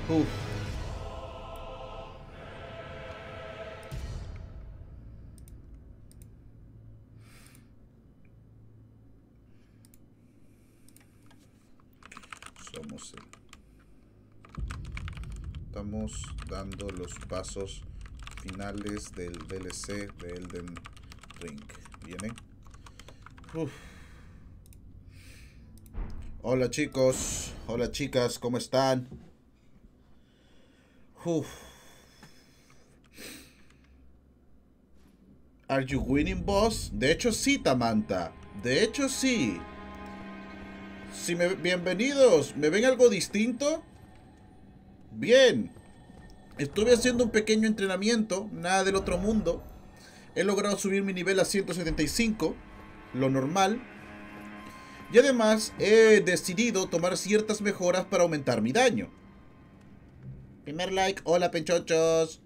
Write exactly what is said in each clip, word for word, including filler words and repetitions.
Uf. Somos el... Estamos dando los pasos finales del D L C de Elden Ring. ¿Vienen? Uf. Hola chicos, hola chicas, ¿cómo están? Uf. Are you winning, boss? De hecho sí, Tamanta. De hecho sí. Si me, bienvenidos. ¿Me ven algo distinto? Bien. Estuve haciendo un pequeño entrenamiento, nada del otro mundo. He logrado subir mi nivel a ciento setenta y cinco, lo normal. Y además he decidido tomar ciertas mejoras para aumentar mi daño. Primer like, hola penchochos.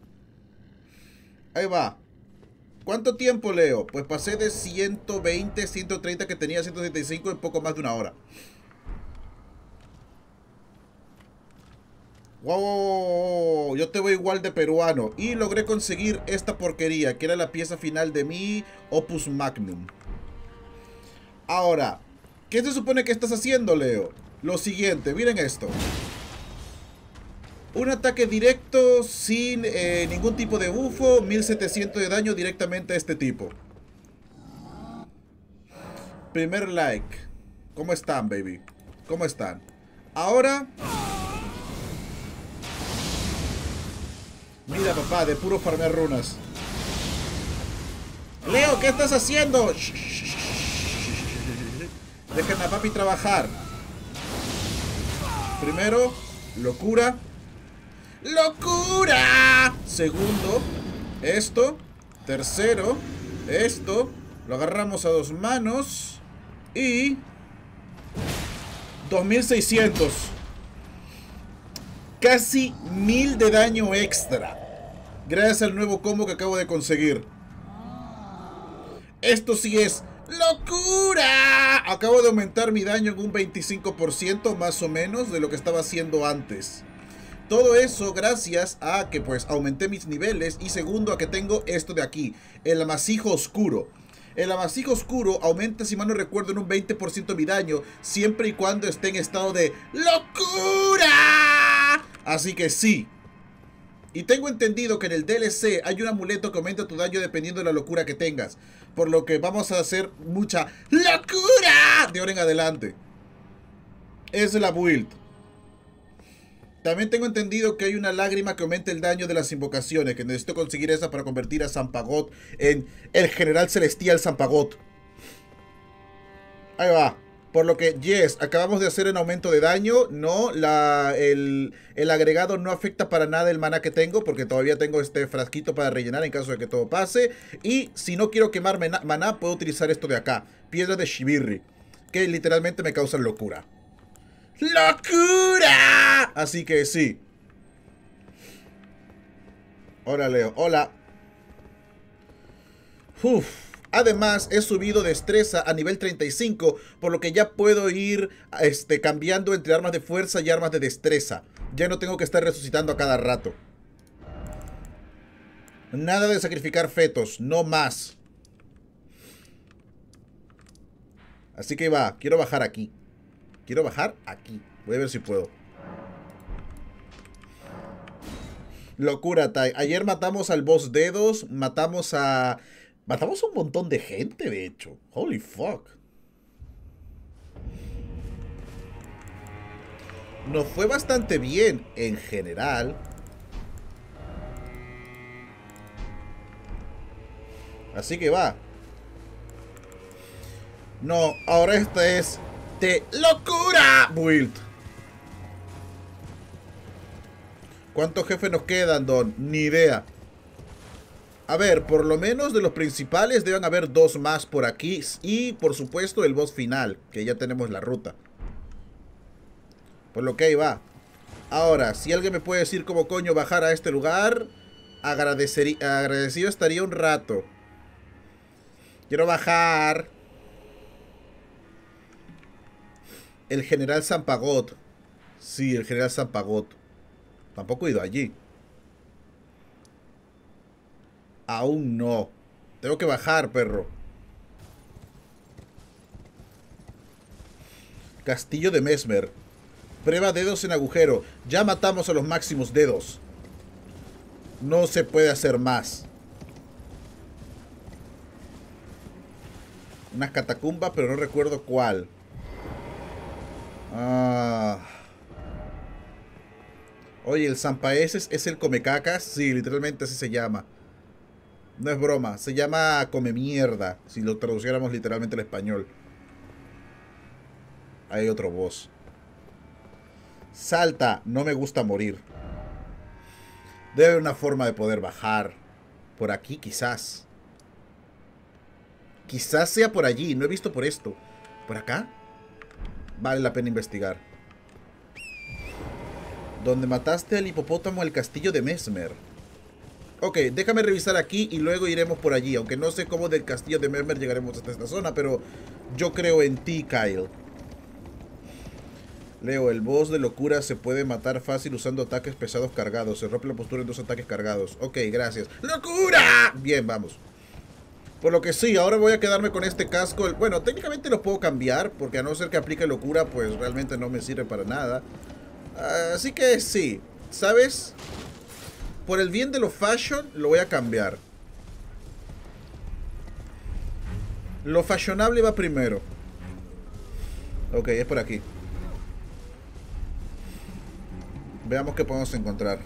Ahí va. ¿Cuánto tiempo, Leo? Pues pasé de ciento veinte, ciento treinta que tenía ciento setenta y cinco en poco más de una hora. Wow, yo te voy igual de peruano. Y logré conseguir esta porquería, que era la pieza final de mi Opus Magnum. Ahora, ¿qué se supone que estás haciendo, Leo? Lo siguiente, miren esto. Un ataque directo sin eh, ningún tipo de bufo, mil setecientos de daño directamente a este tipo. Primer like. ¿Cómo están, baby? ¿Cómo están? Ahora... Mira, papá, de puro farmear runas. Leo, ¿qué estás haciendo? Dejen a papi trabajar. Primero, locura. ¡Locura! Segundo, esto. Tercero, esto. Lo agarramos a dos manos. Y... dos mil seiscientos. Casi mil de daño extra. Gracias al nuevo combo que acabo de conseguir. Esto sí es ¡locura! Acabo de aumentar mi daño en un veinticinco por ciento más o menos de lo que estaba haciendo antes. Todo eso gracias a que pues aumenté mis niveles y segundo a que tengo esto de aquí, el amasijo oscuro. El amasijo oscuro aumenta, si mal no recuerdo, en un veinte por ciento mi daño siempre y cuando esté en estado de ¡locura! Así que sí. Y tengo entendido que en el D L C hay un amuleto que aumenta tu daño dependiendo de la locura que tengas. Por lo que vamos a hacer mucha locura de ahora en adelante. Es la build. También tengo entendido que hay una lágrima que aumenta el daño de las invocaciones, que necesito conseguir esa para convertir a Zampagot en el general celestial Zampagot. Ahí va. Por lo que, yes, acabamos de hacer un aumento de daño. No, la, el, el agregado no afecta para nada el maná que tengo, porque todavía tengo este frasquito para rellenar en caso de que todo pase. Y si no quiero quemar maná, puedo utilizar esto de acá, piedra de Shibirri, que literalmente me causan locura. ¡Locura! Así que sí. Hola, Leo. Hola. Uf. Además, he subido destreza a nivel treinta y cinco, por lo que ya puedo ir este, cambiando entre armas de fuerza y armas de destreza. Ya no tengo que estar resucitando a cada rato. Nada de sacrificar fetos, no más. Así que va, quiero bajar aquí. Quiero bajar aquí. Voy a ver si puedo. Locura, Tai. Ayer matamos al boss Dedos. Matamos a... Matamos a un montón de gente, de hecho. Holy fuck. Nos fue bastante bien en general. Así que va. No, ahora esta es de locura build. ¿Cuántos jefes nos quedan, Don? Ni idea. A ver, por lo menos de los principales deben haber dos más por aquí. Y por supuesto el boss final, que ya tenemos la ruta. Por lo que ahí va. Ahora, si alguien me puede decir cómo coño bajar a este lugar, agradecería, agradecido estaría un rato. Quiero bajar. El general Zampagot. Sí, el general Zampagot. Tampoco he ido allí. Aún no. Tengo que bajar, perro. Castillo de Mesmer. Prueba dedos en agujero. Ya matamos a los máximos dedos. No se puede hacer más. Unas catacumbas, pero no recuerdo cuál. Ah. Oye, el Zampaeses es el comecacas. Sí, literalmente así se llama. No es broma. Se llama come mierda. Si lo traduciéramos literalmente al español. Hay otro boss. Salta. No me gusta morir. Debe haber una forma de poder bajar. Por aquí quizás. Quizás sea por allí. No he visto por esto. ¿Por acá? Vale la pena investigar. Donde mataste al hipopótamo al castillo de Mesmer. Ok, déjame revisar aquí y luego iremos por allí. Aunque no sé cómo del castillo de Mesmer llegaremos hasta esta zona, pero yo creo en ti, Kyle. Leo, el boss de locura se puede matar fácil usando ataques pesados cargados. Se rompe la postura en dos ataques cargados. Ok, gracias. ¡Locura! Bien, vamos. Por lo que sí, ahora voy a quedarme con este casco. Bueno, técnicamente lo puedo cambiar, porque a no ser que aplique locura, pues realmente no me sirve para nada. Así que sí, ¿sabes? Por el bien de lo fashion, lo voy a cambiar. Lo fashionable va primero. Ok, es por aquí. Veamos qué podemos encontrar.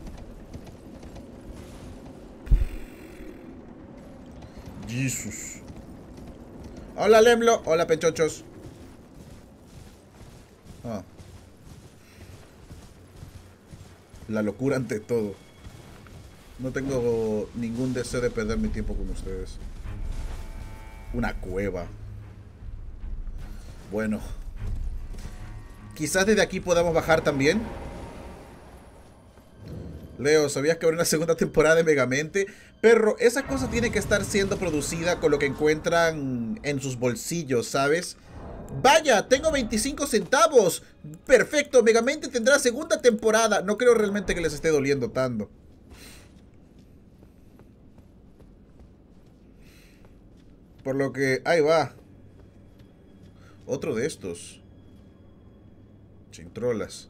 Jesus. Hola, Lemlo. Hola, pechochos. Ah. La locura ante todo. No tengo ningún deseo de perder mi tiempo con ustedes. Una cueva. Bueno. Quizás desde aquí podamos bajar también. Leo, ¿sabías que habrá una segunda temporada de Megamente? Perro, esa cosa tiene que estar siendo producida con lo que encuentran en sus bolsillos, ¿sabes? ¡Vaya! ¡Tengo veinticinco centavos! ¡Perfecto! Megamente tendrá segunda temporada. No creo realmente que les esté doliendo tanto. Por lo que... ahí va. Otro de estos. Chintrolas.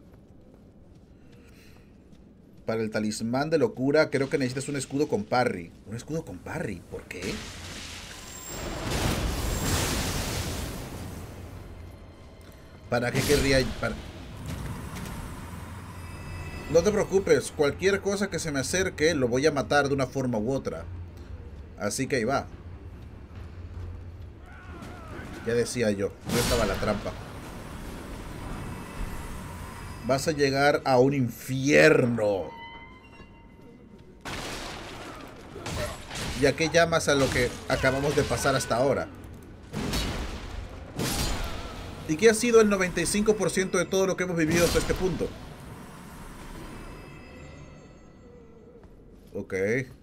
Para el talismán de locura creo que necesitas un escudo con parry. Un escudo con parry. ¿Por qué? ¿Para qué querría...? Para... No te preocupes. Cualquier cosa que se me acerque lo voy a matar de una forma u otra. Así que ahí va. Ya decía yo. No estaba la trampa. Vas a llegar a un infierno. ¿Y a qué llamas a lo que acabamos de pasar hasta ahora? ¿Y qué ha sido el noventa y cinco por ciento de todo lo que hemos vivido hasta este punto? Ok.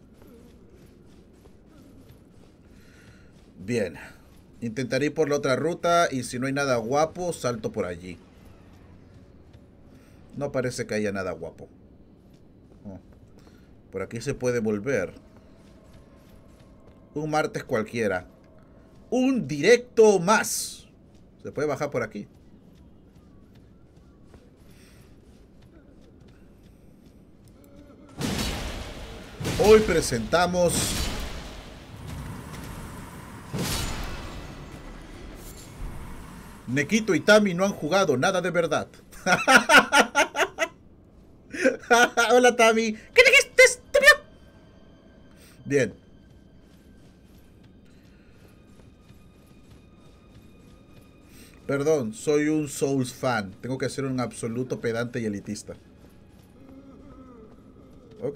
Bien. Intentaré ir por la otra ruta y si no hay nada guapo, salto por allí. No parece que haya nada guapo. Oh. Por aquí se puede volver. Un martes cualquiera. Un directo más. Se puede bajar por aquí. Hoy presentamos... Nekito y Tami no han jugado nada de verdad. Hola, Tami. ¿Qué dijiste, estúpido? Bien. Perdón, soy un Souls fan. Tengo que ser un absoluto pedante y elitista. Ok.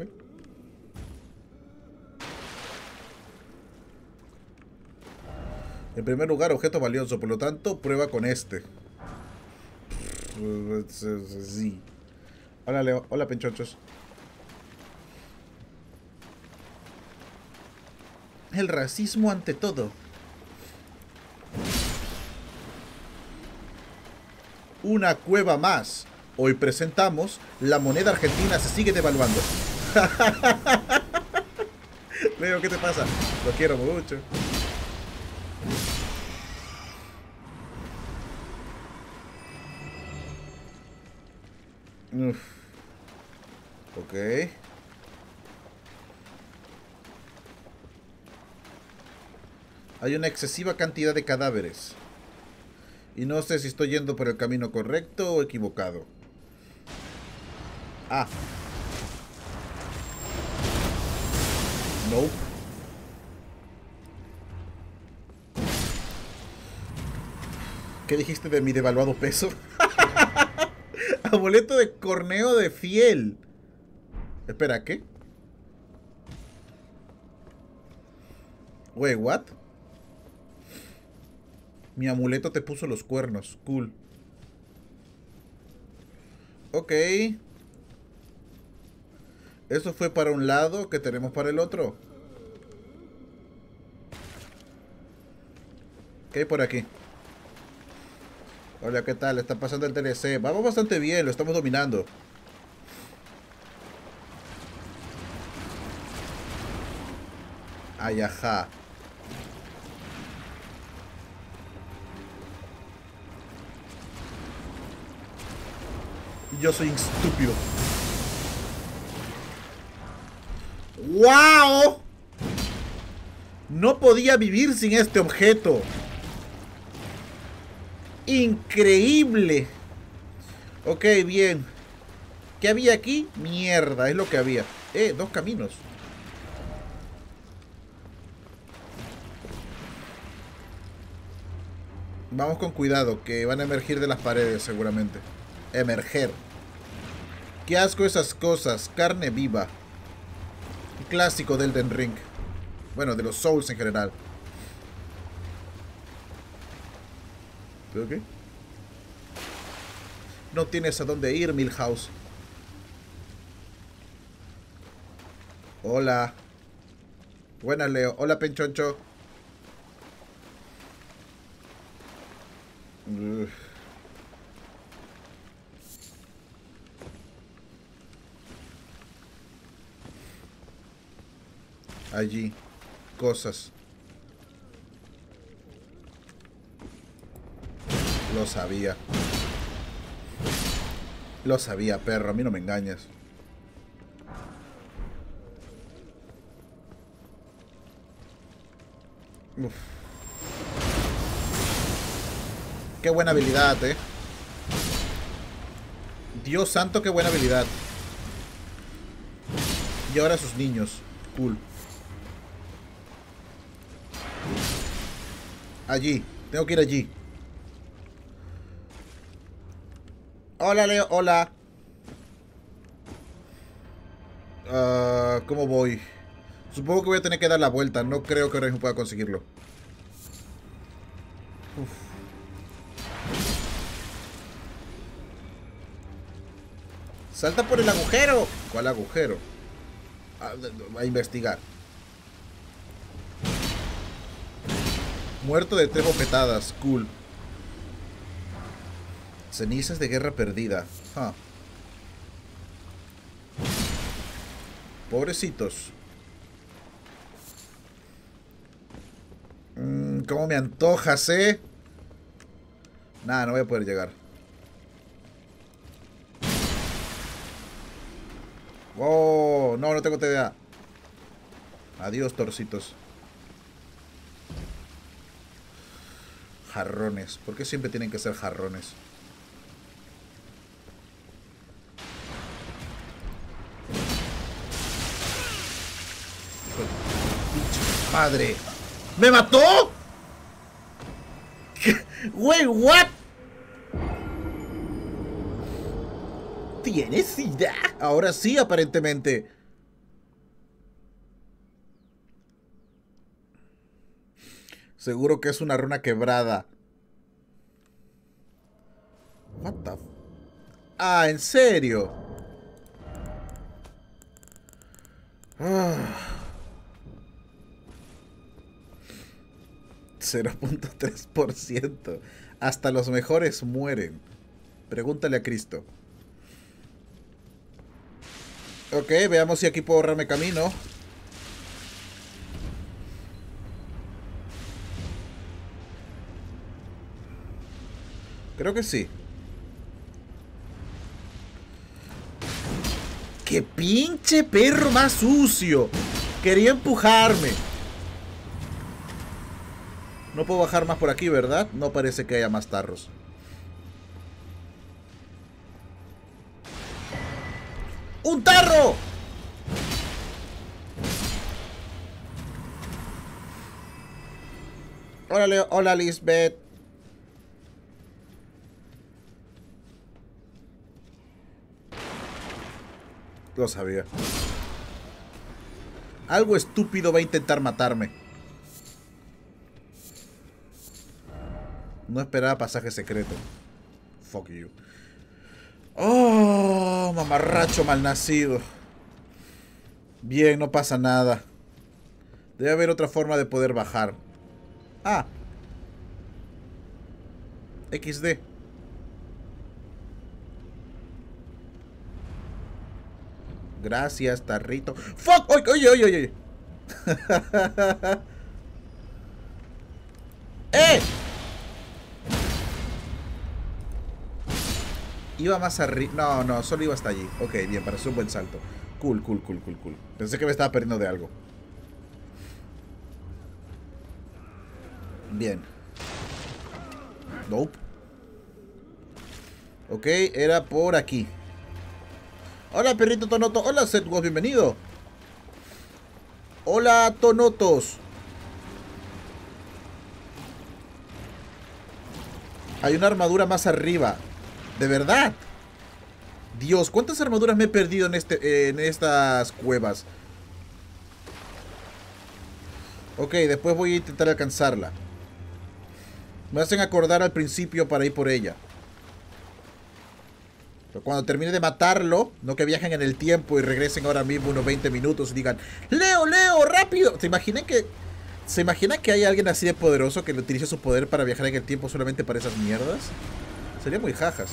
En primer lugar, objeto valioso. Por lo tanto, prueba con este. Sí. Hola, Leo. Hola, penchochos. El racismo ante todo. Una cueva más. Hoy presentamos la moneda argentina se sigue devaluando. Leo, ¿qué te pasa? Lo quiero mucho. Uf. Ok. Hay una excesiva cantidad de cadáveres. Y no sé si estoy yendo por el camino correcto o equivocado. Ah. No. ¿Qué dijiste de mi devaluado peso? Amuleto de corneo de fiel. Espera, ¿qué? Wait, what? Mi amuleto te puso los cuernos. Cool. Ok. Eso fue para un lado. ¿Qué tenemos para el otro? ¿Qué hay por aquí? Hola, ¿qué tal? Está pasando el D L C. Vamos bastante bien, lo estamos dominando. Ay, ajá. Yo soy estúpido. ¡Wow! No podía vivir sin este objeto. Increíble. Ok, bien. ¿Qué había aquí? Mierda, es lo que había. Eh, dos caminos. Vamos con cuidado, que van a emergir de las paredes seguramente. Emerger. Qué asco esas cosas. Carne viva. Clásico del Elden Ring. Bueno, de los Souls en general. ¿Pero qué? No tienes a dónde ir, Milhouse. Hola. Buenas, Leo. Hola, Penchoncho. Ugh. Allí. Cosas. Lo sabía. Lo sabía, perro. A mí no me engañas. Uf. Qué buena habilidad, eh. Dios santo, qué buena habilidad. Y ahora sus niños. Cool. Allí. Tengo que ir allí. Hola, Leo. Hola. Uh, ¿Cómo voy? Supongo que voy a tener que dar la vuelta. No creo que ahora mismo pueda conseguirlo. Uf. ¡Salta por el agujero! ¿Cuál agujero? A, a investigar. Muerto de tres bofetadas. Cool. Cenizas de guerra perdida. Huh. Pobrecitos. Mm, ¿Cómo me antojas, eh? Nada, no voy a poder llegar. Oh, no, no tengo T D A. Adiós, torcitos. Jarrones. ¿Por qué siempre tienen que ser jarrones? ¡Madre! ¿Me mató? Güey, what? ¿Tienes sida? Ahora sí, aparentemente. Seguro que es una runa quebrada. What the f... Ah, ¿en serio? Ah. cero punto tres por ciento. Hasta los mejores mueren. Pregúntale a Cristo. Ok, veamos si aquí puedo ahorrarme camino. Creo que sí. ¡Qué pinche perro más sucio! Quería empujarme. No puedo bajar más por aquí, ¿verdad? No parece que haya más tarros. ¡Un tarro! Hola, Leo. Hola, Lisbeth. Lo sabía. Algo estúpido va a intentar matarme. No esperaba pasaje secreto. Fuck you. Oh, mamarracho malnacido. Bien, no pasa nada. Debe haber otra forma de poder bajar. Ah. equis de. Gracias, tarrito. ¡Fuck! ¡Oye, oye, oye, oye! ¡Eh! Iba más arriba. No, no, solo iba hasta allí. Ok, bien, para hacer un buen salto. Cool, cool, cool, cool, cool. Pensé que me estaba perdiendo de algo. Bien. Nope. Ok, era por aquí. Hola, perrito Tonoto. Hola, Setgos, bienvenido. Hola, Tonotos. Hay una armadura más arriba. ¿De verdad? Dios, ¿cuántas armaduras me he perdido en, este, en estas cuevas? Ok, después voy a intentar alcanzarla. Me hacen acordar al principio para ir por ella. Pero cuando termine de matarlo, no que viajen en el tiempo y regresen ahora mismo unos veinte minutos y digan: ¡Leo, Leo, rápido! ¿Se imaginan que, ¿Se imaginan que hay alguien así de poderoso que utilice su poder para viajar en el tiempo solamente para esas mierdas? Sería muy jajas.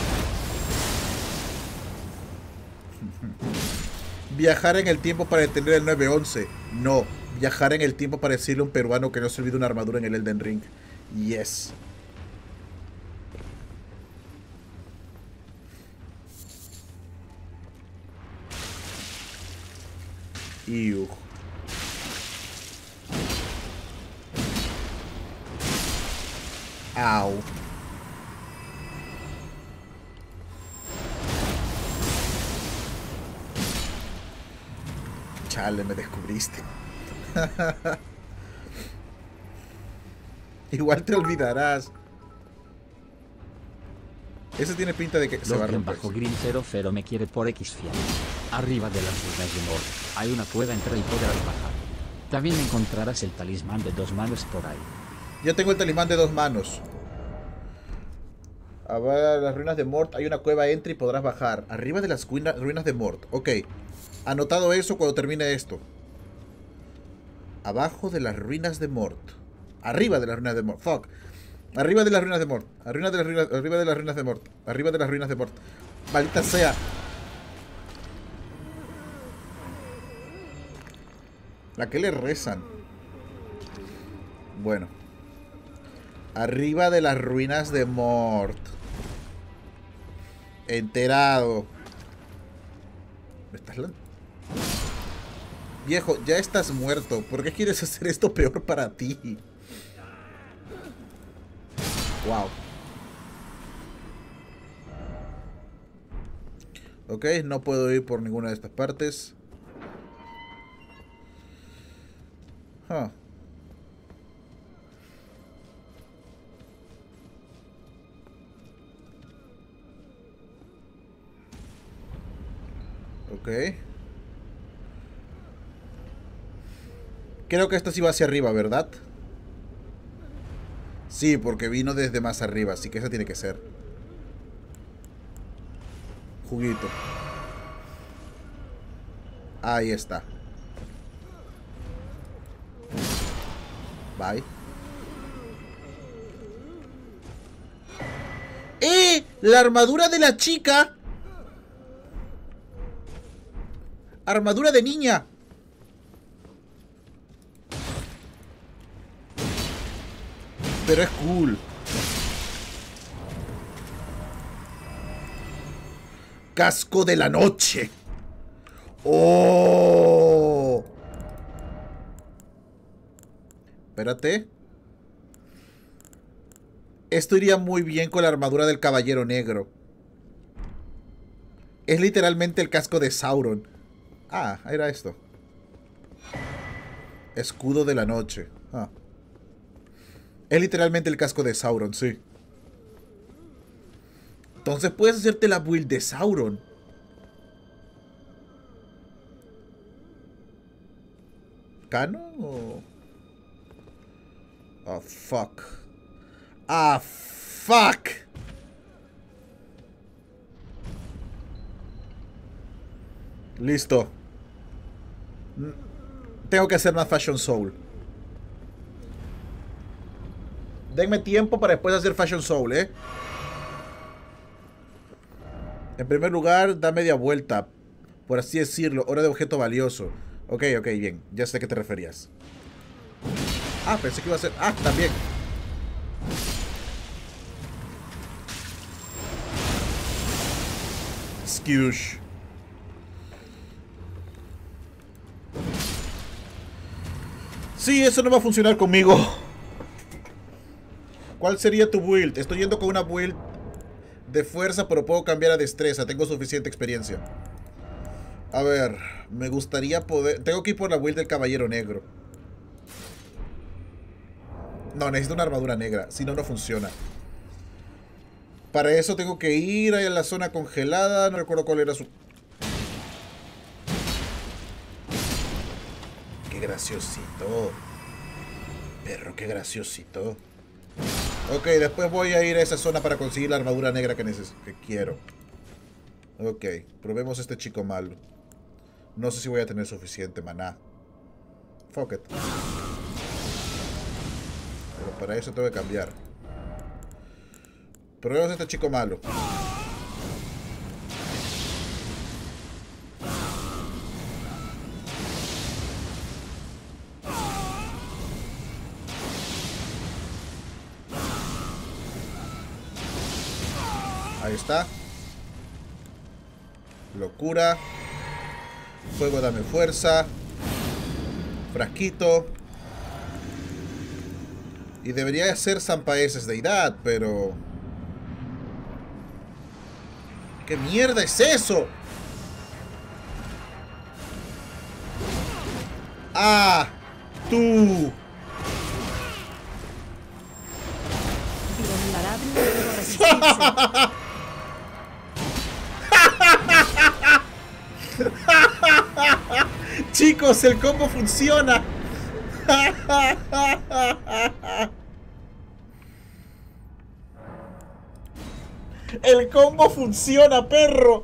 Viajar en el tiempo para detener el nueve once. No, viajar en el tiempo para decirle a un peruano que no se olvide una armadura en el Elden Ring. Yes. Iu. Au. Chale, me descubriste. Igual te olvidarás. Ese tiene pinta de que se va a romper. Bajo Green cero cero me quiere por X fiel. Arriba de las ruinas de Mord hay una cueva entre y podrás bajar. También encontrarás el talismán de dos manos por ahí. Yo tengo el talismán de dos manos. A ver, las ruinas de Mord hay una cueva, entra y podrás bajar. Arriba de las ruinas de Mord. Ok. Anotado eso cuando termine esto. Abajo de las ruinas de Mord. Arriba de las ruinas de Mord. Fuck. Arriba de las ruinas de Mord. Arriba de las ruinas, arriba de las ruinas de Mord. Arriba de las ruinas de Mord. Maldita sea. ¿A qué le rezan? Bueno. Arriba de las ruinas de Mord. Enterado. ¿Me estás lanzando? Viejo, ya estás muerto. ¿Por qué quieres hacer esto peor para ti? Wow. Ok, no puedo ir por ninguna de estas partes. Huh. Ok. Creo que esto sí va hacia arriba, ¿verdad? Sí, porque vino desde más arriba, así que esa tiene que ser. Juguito. Ahí está. Bye. ¡Eh! La armadura de la chica. ¡Armadura de niña! Pero es cool. Casco de la noche. ¡Oh! Espérate. Esto iría muy bien con la armadura del Caballero Negro. Es literalmente el casco de Sauron. Ah, era esto. Escudo de la noche. Ah. Es literalmente el casco de Sauron, sí. Entonces puedes hacerte la build de Sauron. ¿Cano o...? Oh, fuck. Ah, fuck. Listo. Tengo que hacer más Fashion Soul. Denme tiempo para después hacer Fashion Soul, ¿eh? En primer lugar, da media vuelta. Por así decirlo. Hora de objeto valioso. Ok, ok, bien. Ya sé a qué te referías. Ah, pensé que iba a ser... Ah, también. Excuse. Sí, eso no va a funcionar conmigo. ¿Cuál sería tu build? Estoy yendo con una build de fuerza, pero puedo cambiar a destreza. Tengo suficiente experiencia. A ver, me gustaría poder... Tengo que ir por la build del Caballero Negro. No, necesito una armadura negra. Si no, no funciona. Para eso tengo que ir a la zona congelada. No recuerdo cuál era su... Qué graciosito. Perro, qué graciosito. Ok, después voy a ir a esa zona para conseguir la armadura negra que, neces que quiero. Ok, probemos este chico malo. No sé si voy a tener suficiente maná. Fuck it. Pero para eso tengo que cambiar. Probemos este chico malo. Ahí está. Locura. Fuego, dame fuerza. Frasquito. Y debería ser Zampaeses deidad, pero... ¿Qué mierda es eso? ¡Ah! ¡Tú! Chicos, el combo funciona. El combo funciona, perro.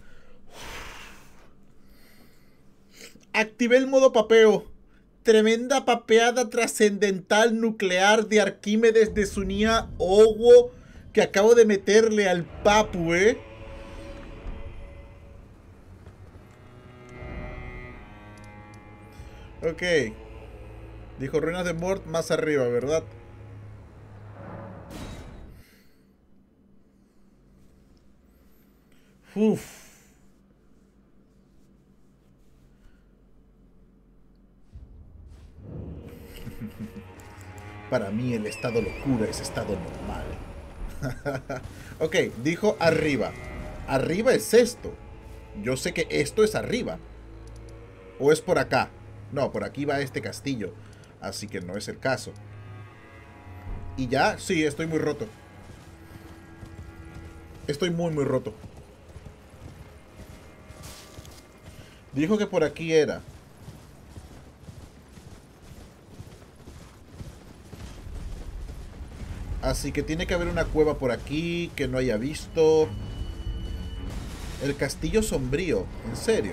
Activé el modo papeo. Tremenda papeada trascendental nuclear de Arquímedes de Sunía Owo que acabo de meterle al papu, eh. Ok. Dijo Ruinas de Mort más arriba, ¿verdad? Uf. Para mí el estado locura es estado normal. Ok, dijo arriba. Arriba es esto. Yo sé que esto es arriba. ¿O es por acá? No, por aquí va este castillo. Así que no es el caso. ¿Y ya? Sí, estoy muy roto. Estoy muy, muy roto. Dijo que por aquí era. Así que tiene que haber una cueva por aquí que no haya visto. El castillo sombrío. ¿En serio?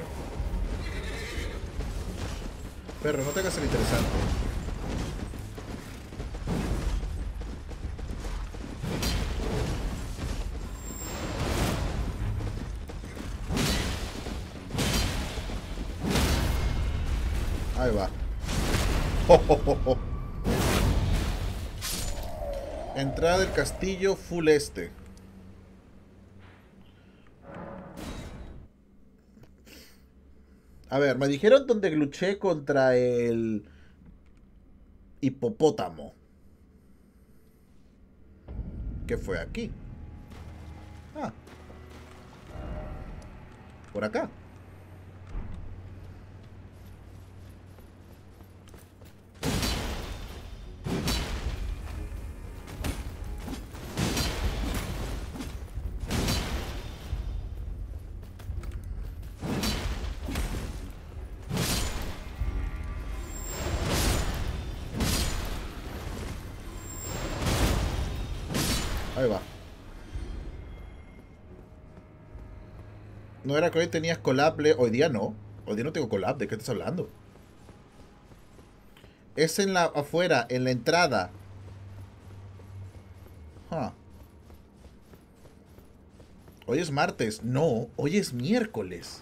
Perro, no te hagas el interesante. Ahí va. Oh, oh, oh, oh. Entrada del castillo full este. A ver, me dijeron donde luché contra el hipopótamo. ¿Qué fue aquí? Ah. Por acá. Ahí va. No era que hoy tenías collab. Hoy día no. Hoy día no tengo collab. ¿De qué estás hablando? Es en la afuera, en la entrada. Huh. Hoy es martes. No, hoy es miércoles.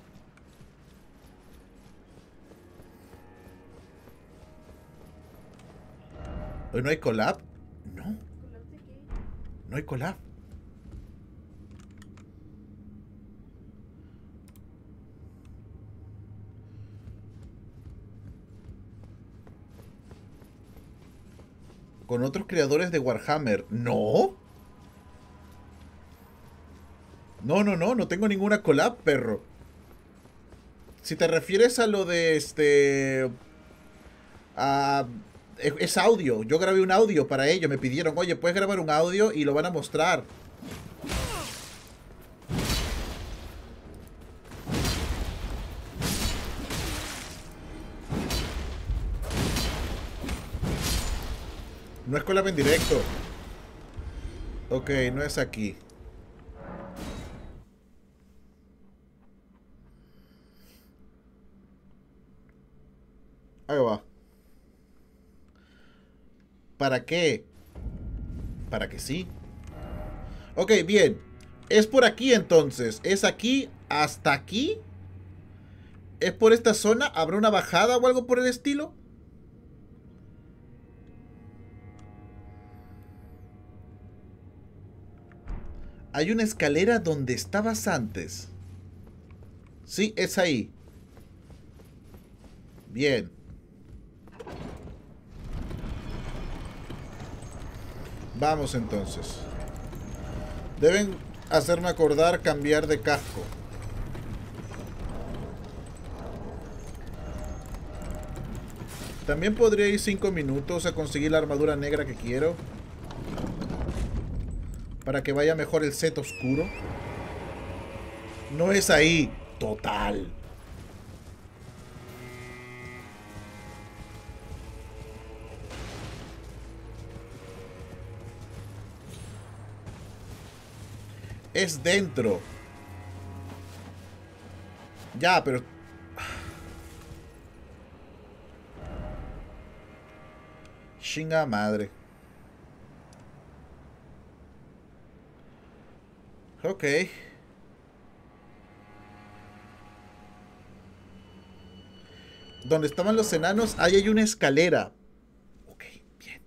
¿Hoy no hay collab? No. No hay collab. Con otros creadores de Warhammer. No. No, no, no. No tengo ninguna collab, perro. Si te refieres a lo de este... A... Es audio. Yo grabé un audio para ello. Me pidieron, oye, puedes grabar un audio y lo van a mostrar. No es collab en directo. Ok, no es aquí. Ahí va. ¿Para qué? ¿Para que sí? Ok, bien. Es por aquí entonces. ¿Es aquí hasta aquí? ¿Es por esta zona? ¿Habrá una bajada o algo por el estilo? Hay una escalera donde estabas antes. Sí, es ahí. Bien. Vamos entonces. Deben hacerme acordar cambiar de casco. También podría ir cinco minutos a conseguir la armadura negra que quiero. Para que vaya mejor el set oscuro. No es ahí. Total. Es dentro. Ya, pero... Chinga madre. Ok. Donde estaban los enanos, ahí hay una escalera. Ok, bien.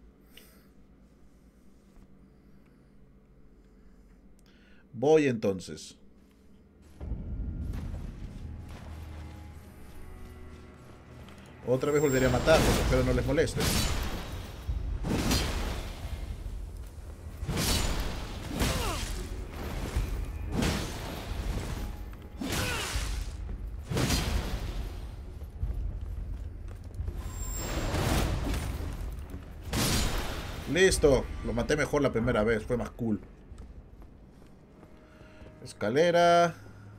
Voy entonces. Otra vez volveré a matarlos, espero no les moleste. Listo, lo maté mejor la primera vez, fue más cool. Escalera.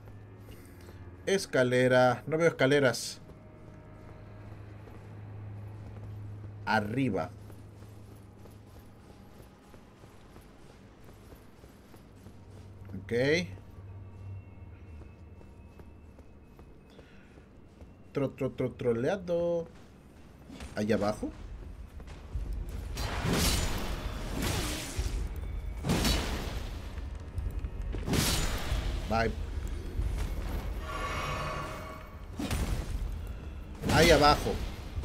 Escalera. No veo escaleras. Arriba. Ok. Tro, tro, tro, troleado. Allá abajo. Bye. Ahí abajo.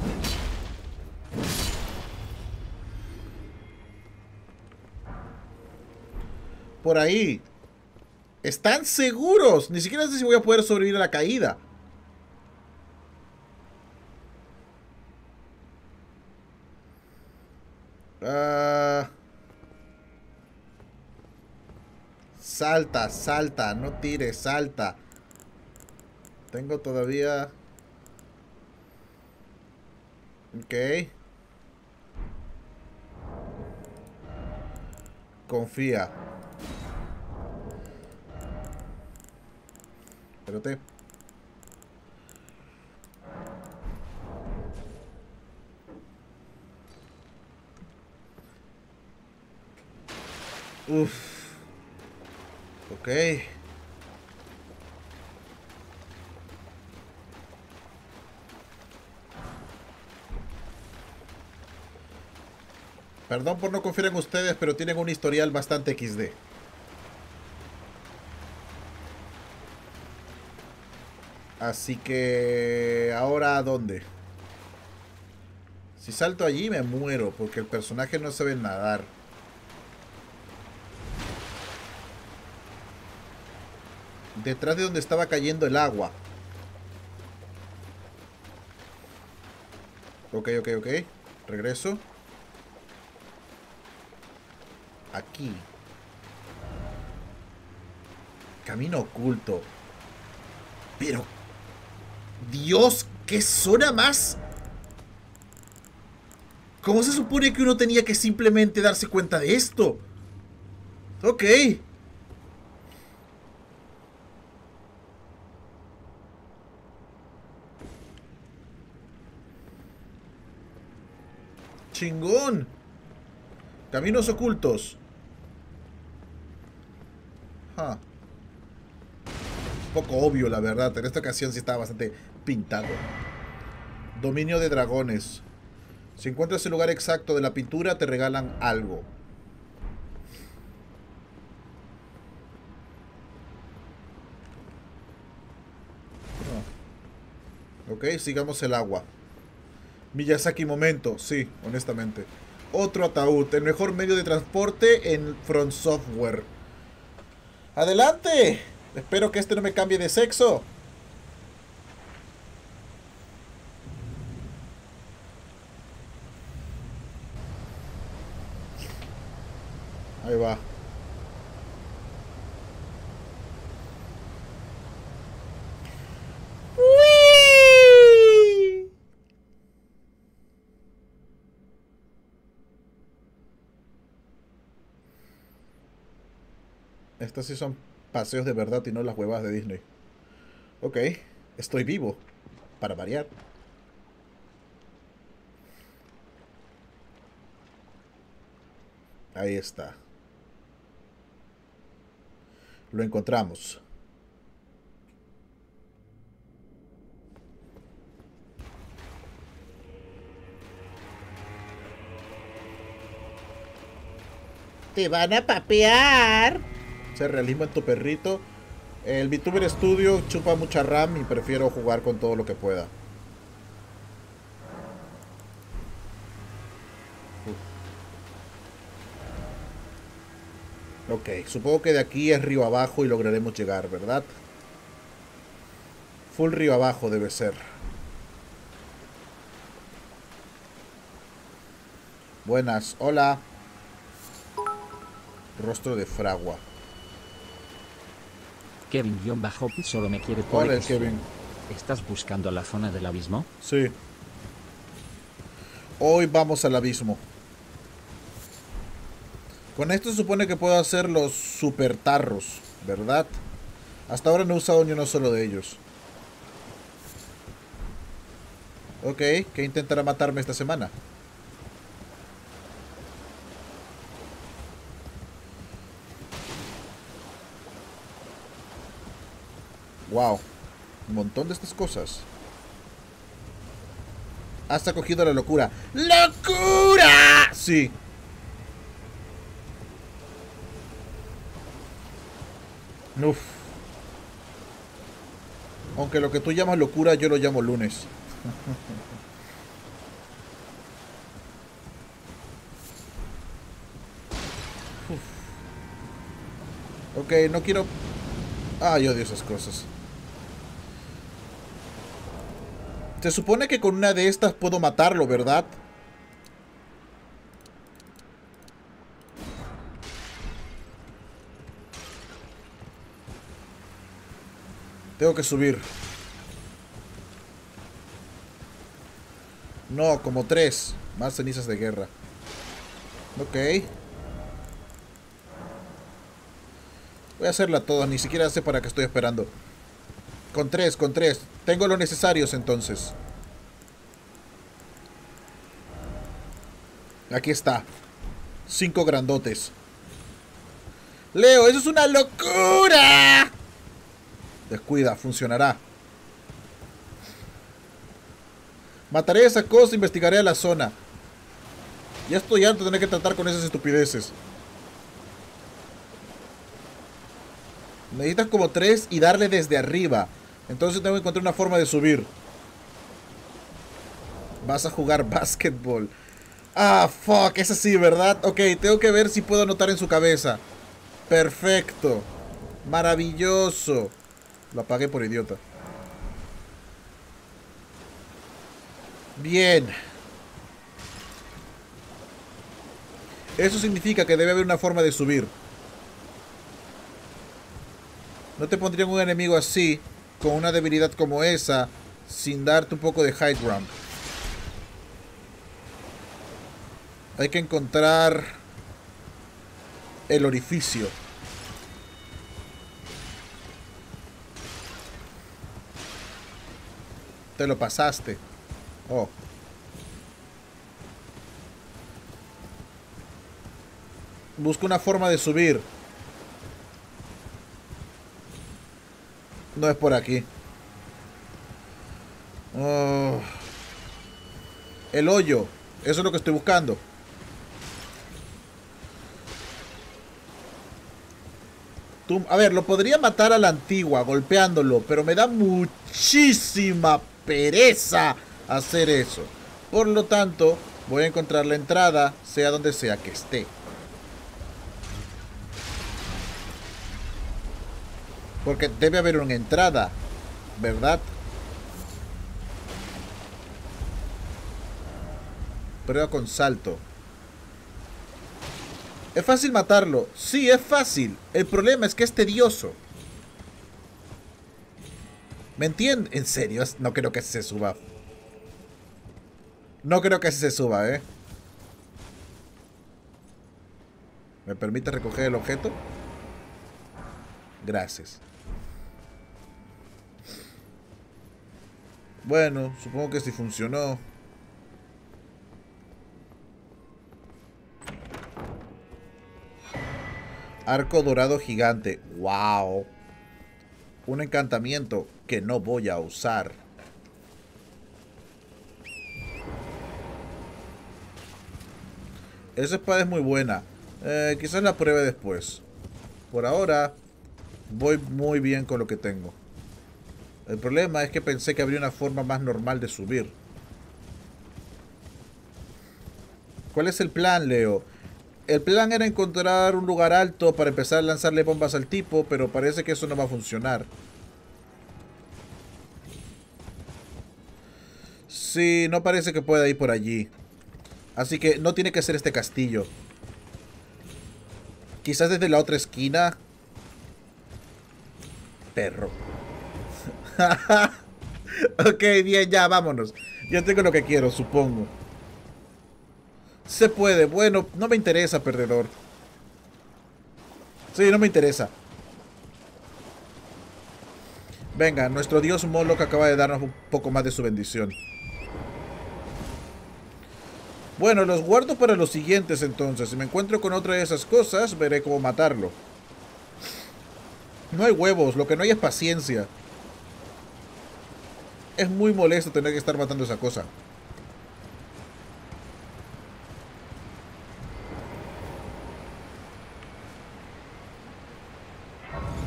Por ahí. ¿Están seguros? Ni siquiera sé si voy a poder sobrevivir a la caída. Uh, salta, salta, no tires, salta. Tengo todavía... Ok. Confía. Espérate. Uf. Ok. Perdón por no confiar en ustedes, pero tienen un historial bastante equis de. Así que... ¿ahora a dónde? Si salto allí me muero, porque el personaje no sabe nadar. Detrás de donde estaba cayendo el agua. Ok, ok, ok. Regreso. Aquí. Camino oculto. Pero... Dios, ¿qué zona más? ¿Cómo se supone que uno tenía que simplemente darse cuenta de esto? Ok. Chingón. Caminos ocultos. Huh. Un poco obvio, la verdad. En esta ocasión sí estaba bastante pintado. Dominio de dragones. Si encuentras el lugar exacto de la pintura, te regalan algo. Oh. Ok, sigamos el agua. Miyazaki momento, sí, honestamente. Otro ataúd, el mejor medio de transporte en From Software. ¡Adelante! Espero que este no me cambie de sexo. Ahí va. ¡Uy! Estos sí son paseos de verdad y no las huevas de Disney. Ok, estoy vivo. Para variar. Ahí está. Lo encontramos. Te van a papear. O sea, realismo en tu perrito. El VTuber Studio chupa mucha RAM y prefiero jugar con todo lo que pueda. Uf. Ok, supongo que de aquí es río abajo y lograremos llegar, ¿verdad? Full río abajo debe ser. Buenas, hola. Rostro de fragua. Kevin-Bajo solo me quiere por Hola, X. Kevin. ¿Estás buscando la zona del abismo? Sí. Hoy vamos al abismo. Con esto se supone que puedo hacer los super tarros, ¿verdad? Hasta ahora no he usado ni uno solo de ellos. Ok, ¿qué intentará matarme esta semana? Wow, un montón de estas cosas. Has cogido la locura. ¡Locura! Sí. Uf. Aunque lo que tú llamas locura, yo lo llamo lunes. Ok, no quiero... Ay, odio esas cosas. Se supone que con una de estas puedo matarlo, ¿verdad? Tengo que subir. No, como tres. Más cenizas de guerra. Ok. Voy a hacerla todas. Ni siquiera sé para qué estoy esperando. Con tres, con tres. Tengo lo necesarios entonces. Aquí está. Cinco grandotes. Leo, eso es una locura. Descuida, funcionará. Mataré esa cosa, investigaré a la zona. Ya estoy harto de tener que tratar con esas estupideces. Necesitas como tres y darle desde arriba. Entonces tengo que encontrar una forma de subir. Vas a jugar básquetbol. Ah, fuck, es así, ¿verdad? Ok, tengo que ver si puedo anotar en su cabeza. Perfecto. Maravilloso. Lo apagué por idiota. Bien. Eso significa que debe haber una forma de subir. No te pondrían un enemigo así, con una debilidad como esa, sin darte un poco de high ground. Hay que encontrar el orificio. Te lo pasaste. Oh. Busca una forma de subir. No es por aquí. Oh. El hoyo. Eso es lo que estoy buscando. Tú, a ver, lo podría matar a la antigua golpeándolo, pero me da muchísima pereza hacer eso. Por lo tanto, voy a encontrar la entrada, sea donde sea que esté. Porque debe haber una entrada, ¿verdad? Prueba con salto. ¿Es fácil matarlo? Sí, es fácil. El problema es que es tedioso. ¿Me entiendes? En serio, no creo que se suba. No creo que se suba, ¿eh? ¿Me permite recoger el objeto? Gracias. Bueno, supongo que sí funcionó. Arco dorado gigante. ¡Wow! Un encantamiento que no voy a usar. Esa espada es muy buena. Eh, quizás la pruebe después. Por ahora, voy muy bien con lo que tengo. El problema es que pensé que habría una forma más normal de subir. ¿Cuál es el plan, Leo? El plan era encontrar un lugar alto para empezar a lanzarle bombas al tipo, pero parece que eso no va a funcionar. Sí, no parece que pueda ir por allí. Así que no tiene que ser este castillo. Quizás desde la otra esquina. Perro. Ok, bien, ya, vámonos. Ya tengo lo que quiero, supongo. Se puede. Bueno, no me interesa, perdedor. Sí, no me interesa. Venga, nuestro dios Moloch acaba de darnos un poco más de su bendición. Bueno, los guardo para los siguientes entonces. Si me encuentro con otra de esas cosas, veré cómo matarlo. No hay huevos, lo que no hay es paciencia. Es muy molesto tener que estar matando esa cosa.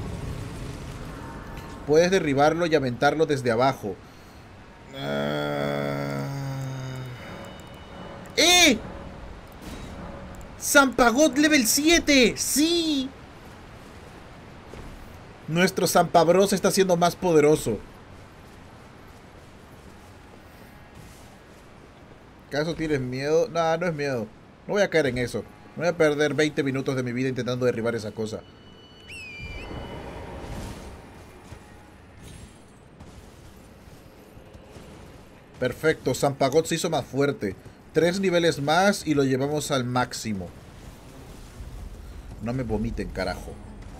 Puedes derribarlo y aventarlo desde abajo. Uh, ¿Qué? Zampagot level siete. Sí. Nuestro Zampabros está siendo más poderoso. ¿Acaso tienes miedo? No, no es miedo. No voy a caer en eso. No voy a perder veinte minutos de mi vida intentando derribar esa cosa. Perfecto, Zampagot se hizo más fuerte. Tres niveles más y lo llevamos al máximo. No me vomiten, carajo.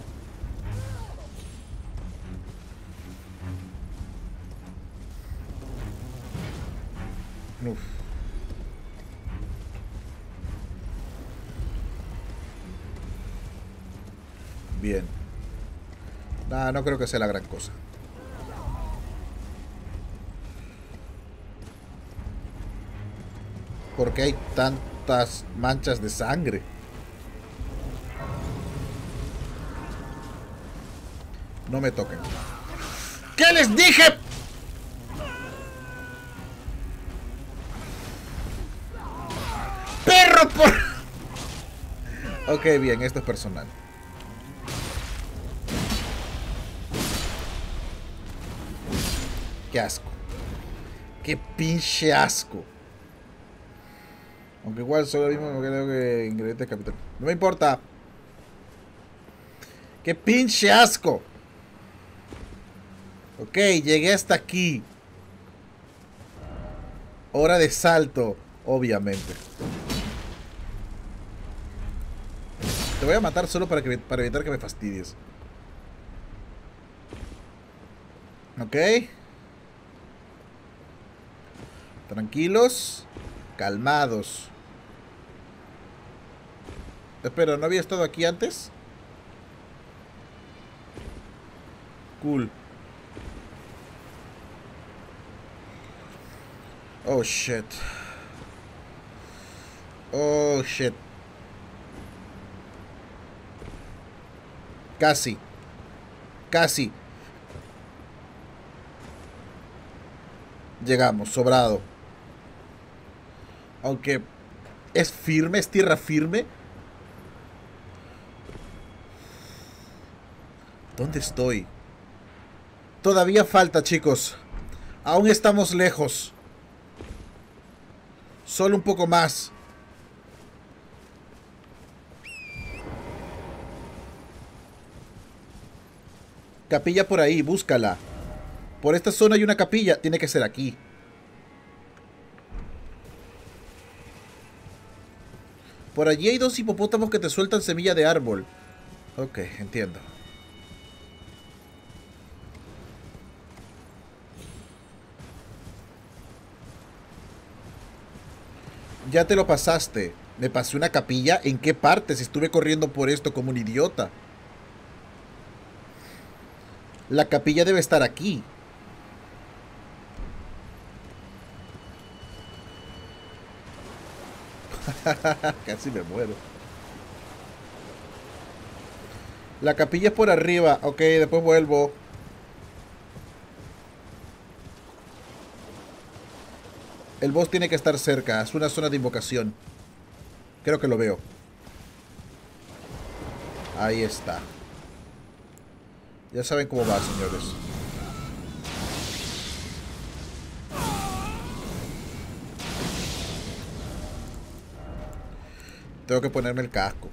Uf. Bien. Nah, no creo que sea la gran cosa. ¿Por qué hay tantas manchas de sangre? No me toquen. ¿Qué les dije? ¡Perro por! Ok, bien, esto es personal. Qué asco. Qué pinche asco. Aunque igual solo mismo creo que ingredientes capital. No me importa. Qué pinche asco. Ok, llegué hasta aquí. Hora de salto, obviamente. Te voy a matar solo para, que, para evitar que me fastidies. Ok. Tranquilos. Calmados. Espera, ¿no había estado aquí antes? Cool. Oh, shit. Oh, shit. Casi. Casi. Llegamos, sobrado. Aunque es firme, es tierra firme. ¿Dónde estoy? Todavía falta, chicos. Aún estamos lejos. Solo un poco más. Capilla por ahí, búscala. Por esta zona hay una capilla. Tiene que ser aquí. Por allí hay dos hipopótamos que te sueltan semilla de árbol. Ok, entiendo. Ya te lo pasaste. ¿Me pasé una capilla? ¿En qué parte? Si estuve corriendo por esto como un idiota. La capilla debe estar aquí. Casi me muero. La capilla es por arriba. Ok, después vuelvo. El boss tiene que estar cerca. Es una zona de invocación. Creo que lo veo. Ahí está. Ya saben cómo va, señores. Tengo que ponerme el casco.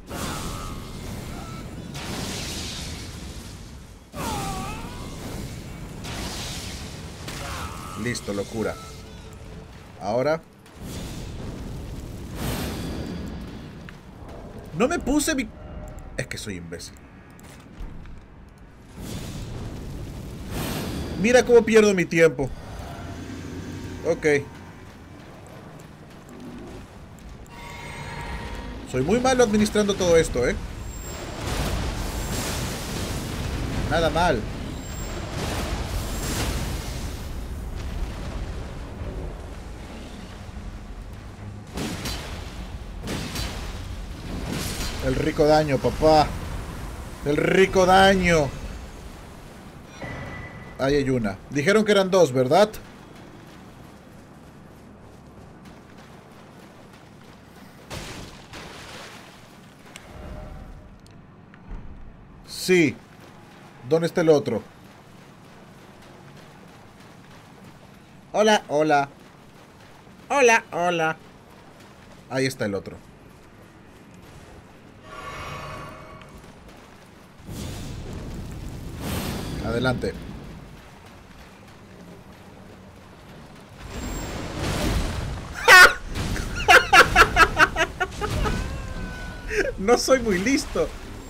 Listo, locura. Ahora. No me puse mi... Es que soy imbécil. Mira cómo pierdo mi tiempo. Ok. Soy muy malo administrando todo esto, ¿eh? Nada mal. El rico daño, papá. El rico daño. Ahí hay una. Dijeron que eran dos, ¿verdad? Sí. ¿Dónde está el otro? Hola, hola. Hola, hola. Ahí está el otro. Adelante. No soy muy listo.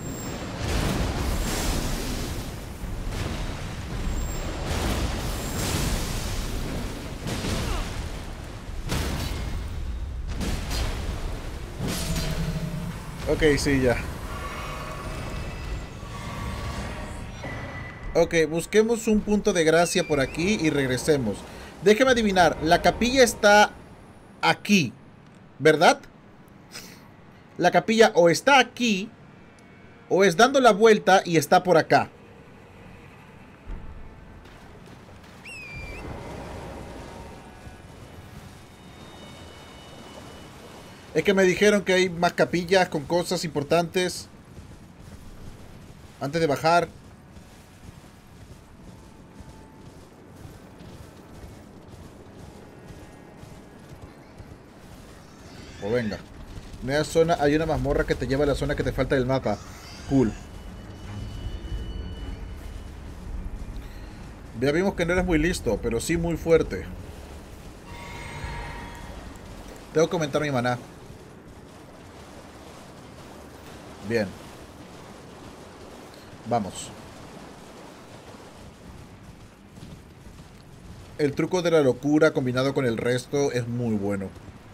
Ok, sí, ya. Ok, busquemos un punto de gracia por aquí y regresemos. Déjeme adivinar, la capilla está aquí, ¿verdad? La capilla o está aquí, o es dando la vuelta y está por acá. Es que me dijeron que hay más capillas con cosas importantes antes de bajar. O venga. Nueva zona, hay una mazmorra que te lleva a la zona que te falta del mapa. Cool. Ya vimos que no eres muy listo, pero sí muy fuerte. Tengo que aumentar mi maná. Bien. Vamos. El truco de la locura combinado con el resto es muy bueno.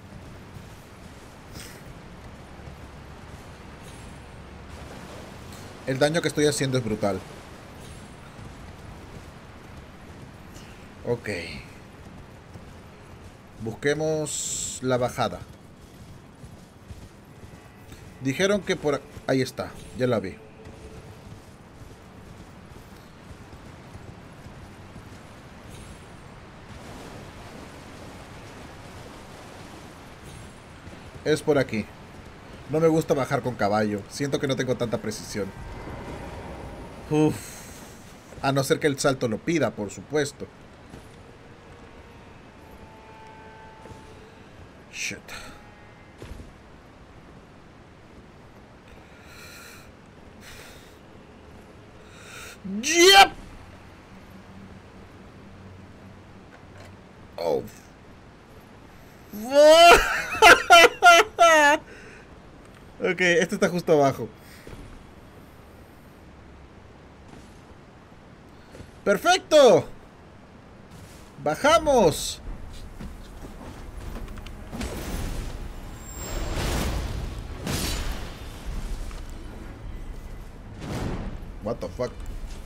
El daño que estoy haciendo es brutal. Ok. Busquemos la bajada. Dijeron que por... Ahí está, ya la vi. Es por aquí. No me gusta bajar con caballo. Siento que no tengo tanta precisión. Uf. A no ser que el salto lo pida, por supuesto. Shit. Yep. Oh. Ok, este está justo abajo. ¡Perfecto! ¡Bajamos! What the fuck.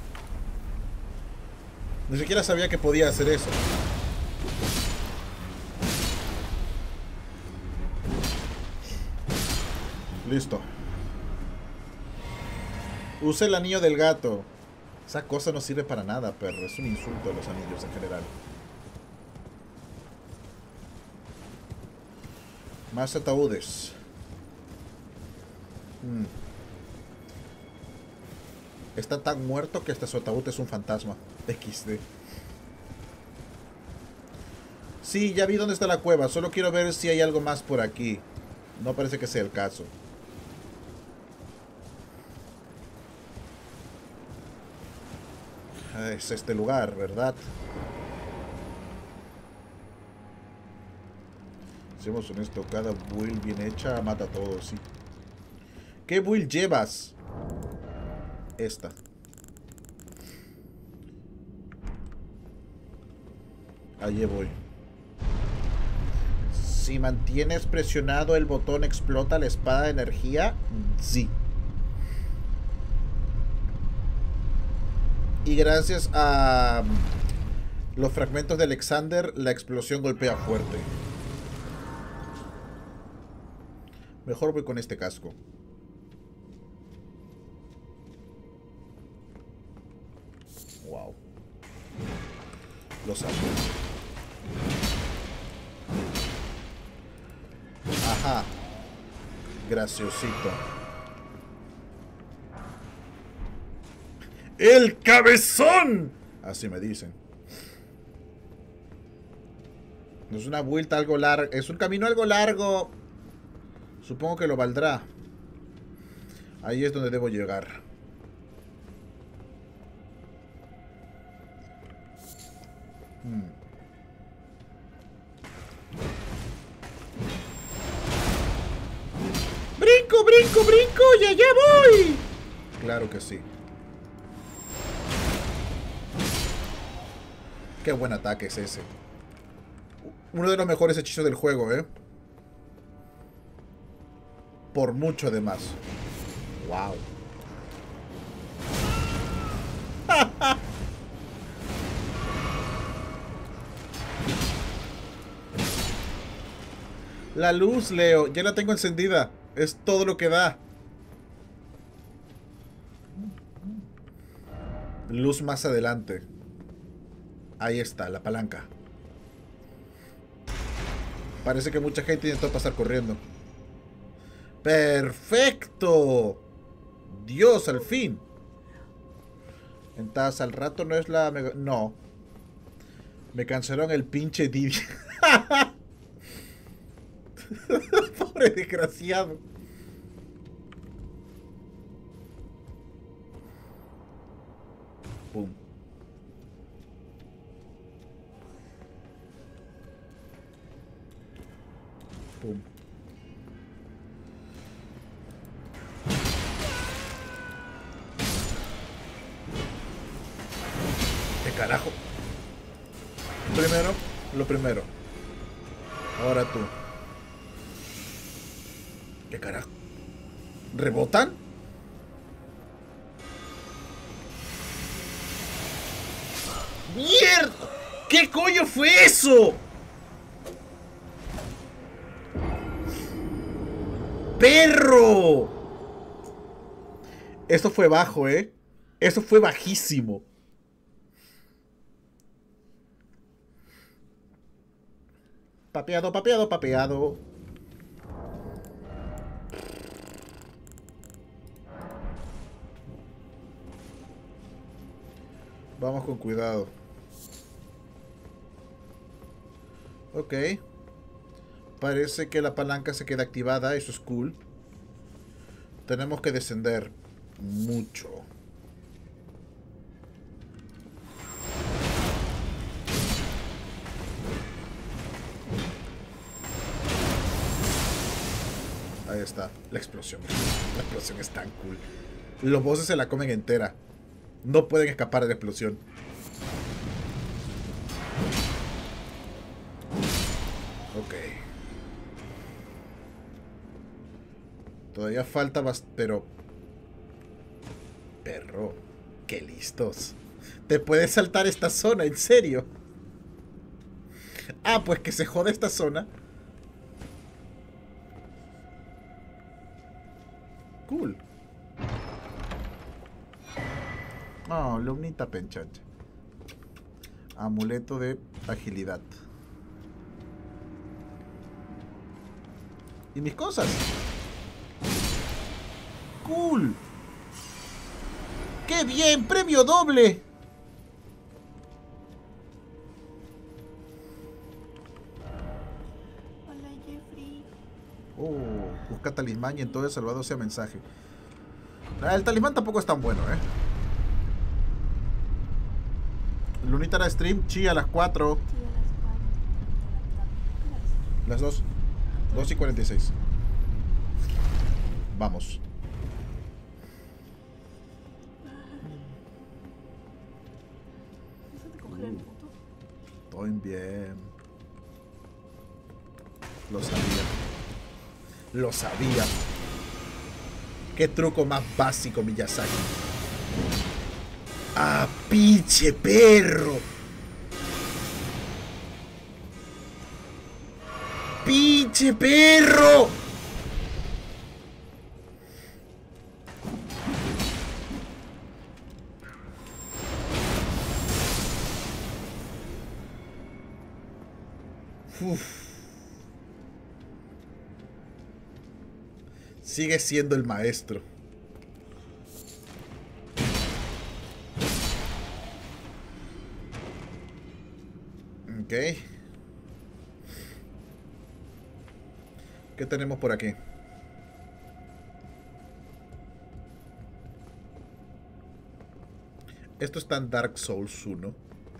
Ni siquiera sabía que podía hacer eso. Listo. Use el anillo del gato. Esa cosa no sirve para nada, perro. Es un insulto a los anillos en general. Más ataúdes. Hmm. Está tan muerto que hasta su ataúd es un fantasma. equis de. Sí, ya vi dónde está la cueva. Solo quiero ver si hay algo más por aquí. No parece que sea el caso. Es este lugar, ¿verdad? Seamos honestos, cada build bien hecha mata a todos, sí. ¿Qué build llevas? Esta. Allí voy. Si mantienes presionado el botón, ¿explota la espada de energía? Sí. Y gracias a los fragmentos de Alexander, la explosión golpea fuerte. Mejor voy con este casco. Wow. Lo saco. Ajá. Graciosito. ¡El cabezón! Así me dicen. Es una vuelta algo larga. Es un camino algo largo. Supongo que lo valdrá. Ahí es donde debo llegar. Hmm. ¡Brinco, brinco, brinco! ¡Y allá voy! Claro que sí. Qué buen ataque es ese. Uno de los mejores hechizos del juego, ¿eh? Por mucho además. Wow. La luz, Leo, ya la tengo encendida. Es todo lo que da. Luz más adelante. Ahí está, la palanca. Parece que mucha gente intentó pasar corriendo. ¡Perfecto! Dios, al fin. Entonces, al rato no es la... Mega... No. Me cancelaron el pinche Didi. Pobre desgraciado. Pum. Pum. ¿Qué carajo? Primero, lo primero. Ahora tú. ¿Qué carajo? ¿Rebotan? ¡Mierda! ¿Qué coño fue eso? ¡Perro! Esto fue bajo, ¿eh? Eso fue bajísimo. Papeado, papeado, papeado. Vamos con cuidado. Ok. Parece que la palanca se queda activada. Eso es cool. Tenemos que descender mucho. Ahí está. La explosión. La explosión es tan cool. Los bosses se la comen entera. No pueden escapar de la explosión. Ok. Todavía falta bastante, pero... Perro. Qué listos. Te puedes saltar esta zona, en serio. Ah, pues que se jode esta zona. Cool. Oh, lunita penchacha. Amuleto de agilidad. ¿Y mis cosas? Cool. ¡Qué bien! ¡Premio doble! Hola, Jeffrey. Oh, busca talismán y entonces salvado sea mensaje. El talismán tampoco es tan bueno, ¿eh? Lunita era stream, chi a las cuatro. Sí, a las cuatro. Las dos. dos y cuarenta y seis. Vamos. ¿Eso te congela el punto? Todo bien. Lo sabía. Lo sabía. Qué truco más básico, Miyazaki. ¡Ah, pinche perro! ¡Pinche perro! Uf. Sigue siendo el maestro. Ok. ¿Qué tenemos por aquí? Esto está en Dark Souls uno.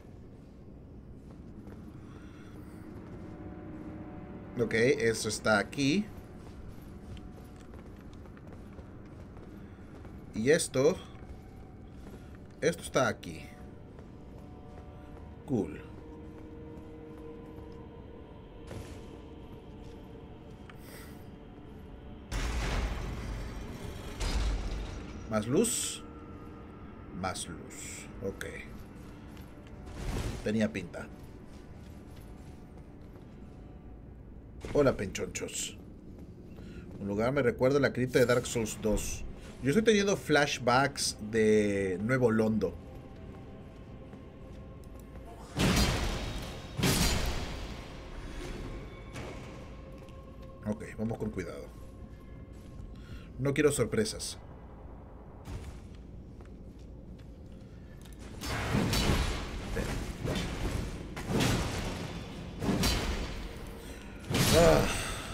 Ok, eso está aquí. Y esto... Esto está aquí. Cool. Más luz. Más luz. Ok. Tenía pinta. Hola, penchonchos. Un lugar me recuerda a la cripta de Dark Souls dos. Yo estoy teniendo flashbacks de Nuevo Londo. Ok, vamos con cuidado. No quiero sorpresas. Ah.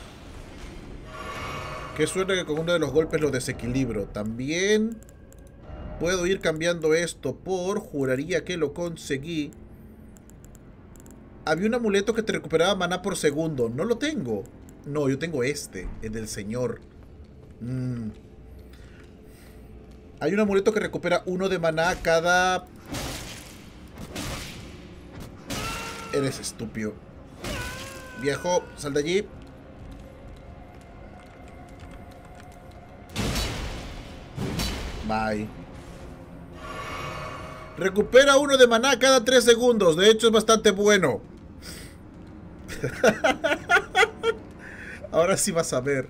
Qué suerte que con uno de los golpes lo desequilibro. También puedo ir cambiando esto por... Juraría que lo conseguí. Había un amuleto que te recuperaba maná por segundo. No lo tengo. No, yo tengo este, el del señor. Mm. Hay un amuleto que recupera uno de maná cada... Eres estúpido. Viejo, sal de allí. Bye. Recupera uno de maná cada tres segundos. De hecho es bastante bueno. Ahora sí vas a ver.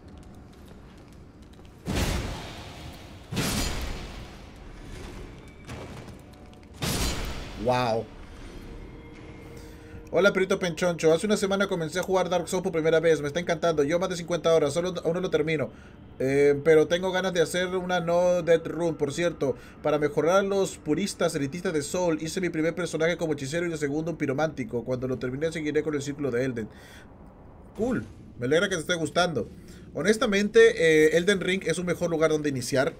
Wow. Hola, perito penchoncho. Hace una semana comencé a jugar Dark Souls por primera vez. Me está encantando. Yo más de cincuenta horas. Solo aún no lo termino. Eh, pero tengo ganas de hacer una no death run. Por cierto, para mejorar a los puristas elitistas de Soul, hice mi primer personaje como hechicero y el segundo un piromántico. Cuando lo termine seguiré con el círculo de Elden. Cool. Me alegra que te esté gustando. Honestamente, eh, Elden Ring es un mejor lugar donde iniciar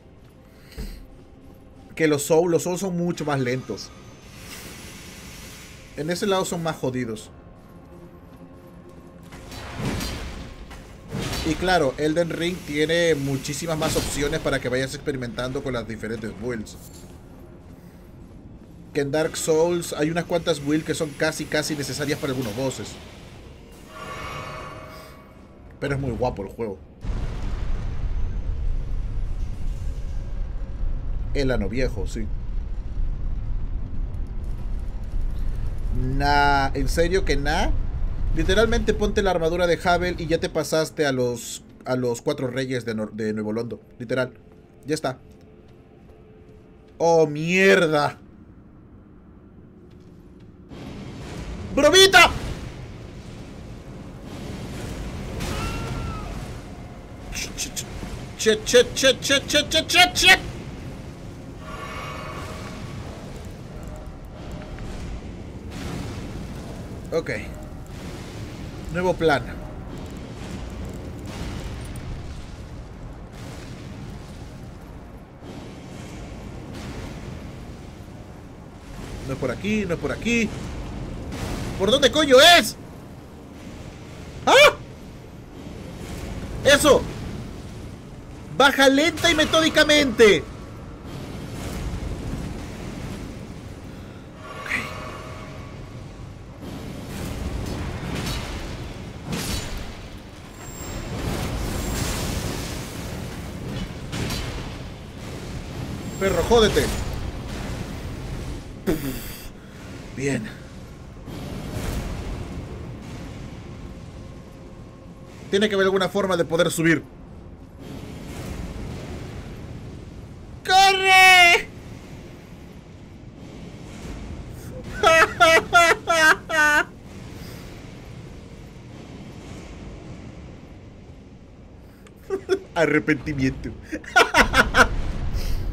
que los Soul. Los Soul son mucho más lentos. En ese lado son más jodidos. Y claro, Elden Ring tiene muchísimas más opciones para que vayas experimentando con las diferentes builds. Que en Dark Souls hay unas cuantas builds que son casi casi necesarias para algunos bosses. Pero es muy guapo el juego. El ano viejo, sí. Nah, en serio que nah. Literalmente ponte la armadura de Havel y ya te pasaste a los a los cuatro reyes de, de Nuevo Londo. Literal. Ya está. Oh, mierda. ¡Bromita! Shit, shit, shit, shit, shit, shit, shit, shit. Ok. Nuevo plan. No es por aquí, no es por aquí. ¿Por dónde coño es? ¡Ah! ¡Eso! Baja lenta y metódicamente. Perro, jódete. Bien. Tiene que haber alguna forma de poder subir. ¡Corre! Arrepentimiento.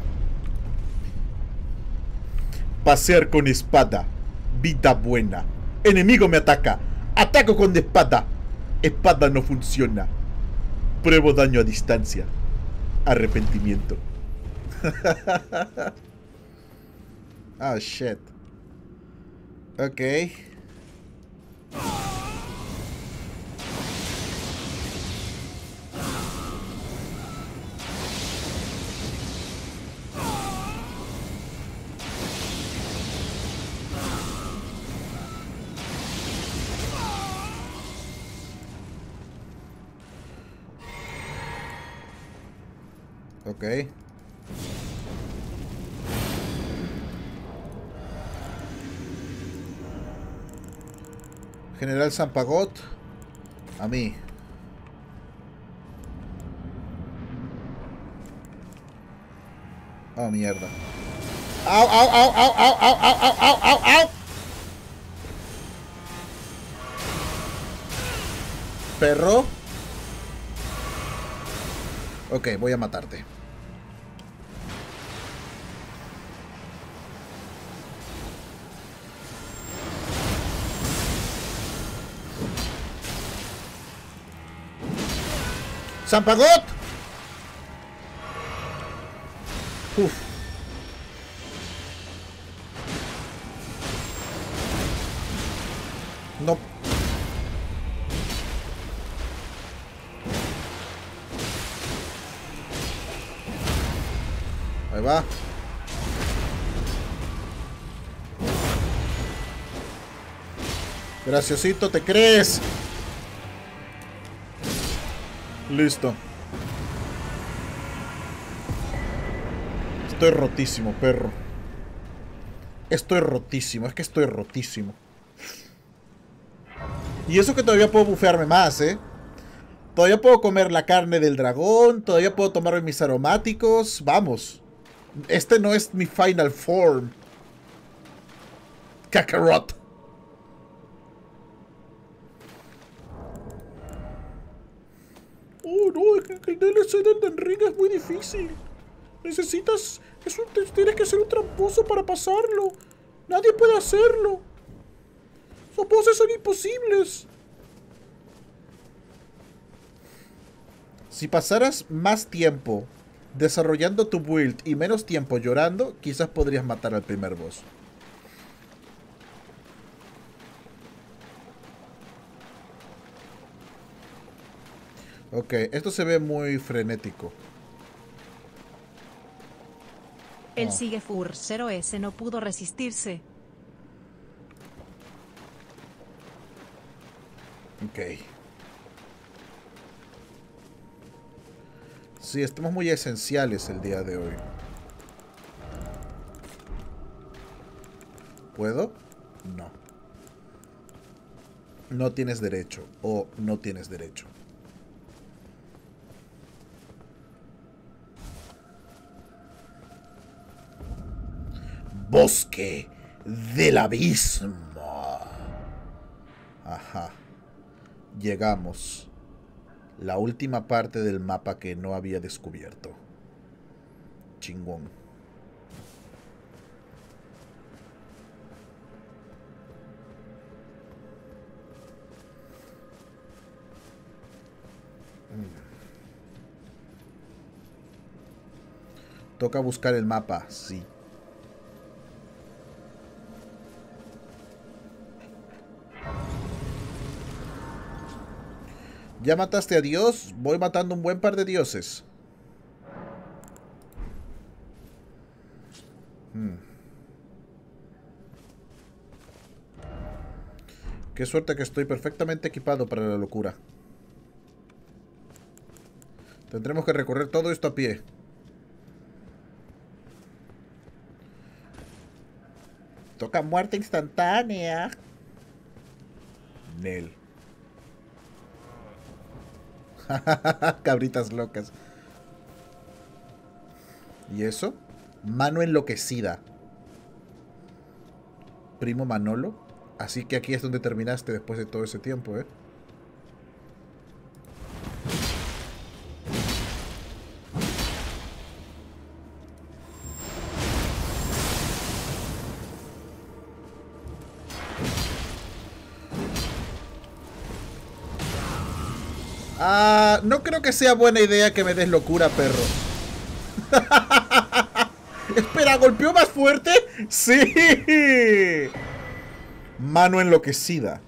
Pasear con espada. Vida buena. Enemigo me ataca. Ataco con espada. Espada no funciona. Pruebo daño a distancia. Arrepentimiento. Ah, shit. Ok. Ok. General Zampagot. A mí. Oh, mierda. ¡Au, au, au, au, au, au, au, au, au, au, au! Perro. Ok, voy a matarte. ¡Zampagot! Uf. No. Ahí va. Graciosito, ¿te crees? Listo. Estoy rotísimo, perro. Estoy rotísimo, es que estoy rotísimo. Y eso que todavía puedo bufearme más, ¿eh? Todavía puedo comer la carne del dragón. Todavía puedo tomarme mis aromáticos. Vamos. Este no es mi final form. Kakarot. Oh, no, es que el D L C de Elden Ring es muy difícil. Necesitas... Es un, tienes que ser un tramposo para pasarlo. Nadie puede hacerlo. Sus voces son imposibles. Si pasaras más tiempo desarrollando tu build y menos tiempo llorando, quizás podrías matar al primer boss. Ok, esto se ve muy frenético. El Oh. Sigefur cero ese no pudo resistirse. Ok. Sí, estamos muy esenciales el día de hoy. ¿Puedo? No. No tienes derecho. O no tienes derecho. Bosque del abismo. Ajá. Llegamos. La última parte del mapa que no había descubierto. Chingón. Mm. Toca buscar el mapa, sí. ¿Ya mataste a Dios? Voy matando un buen par de dioses. Hmm. Qué suerte que estoy perfectamente equipado para la locura. Tendremos que recorrer todo esto a pie. Toca muerte instantánea. Nel. Cabritas locas. ¿Y eso? Mano enloquecida. Primo Manolo. Así que aquí es donde terminaste después de todo ese tiempo, ¿eh? Ah, no creo que sea buena idea que me des locura, perro. Espera, ¿golpeó más fuerte? ¡Sí! Mano enloquecida.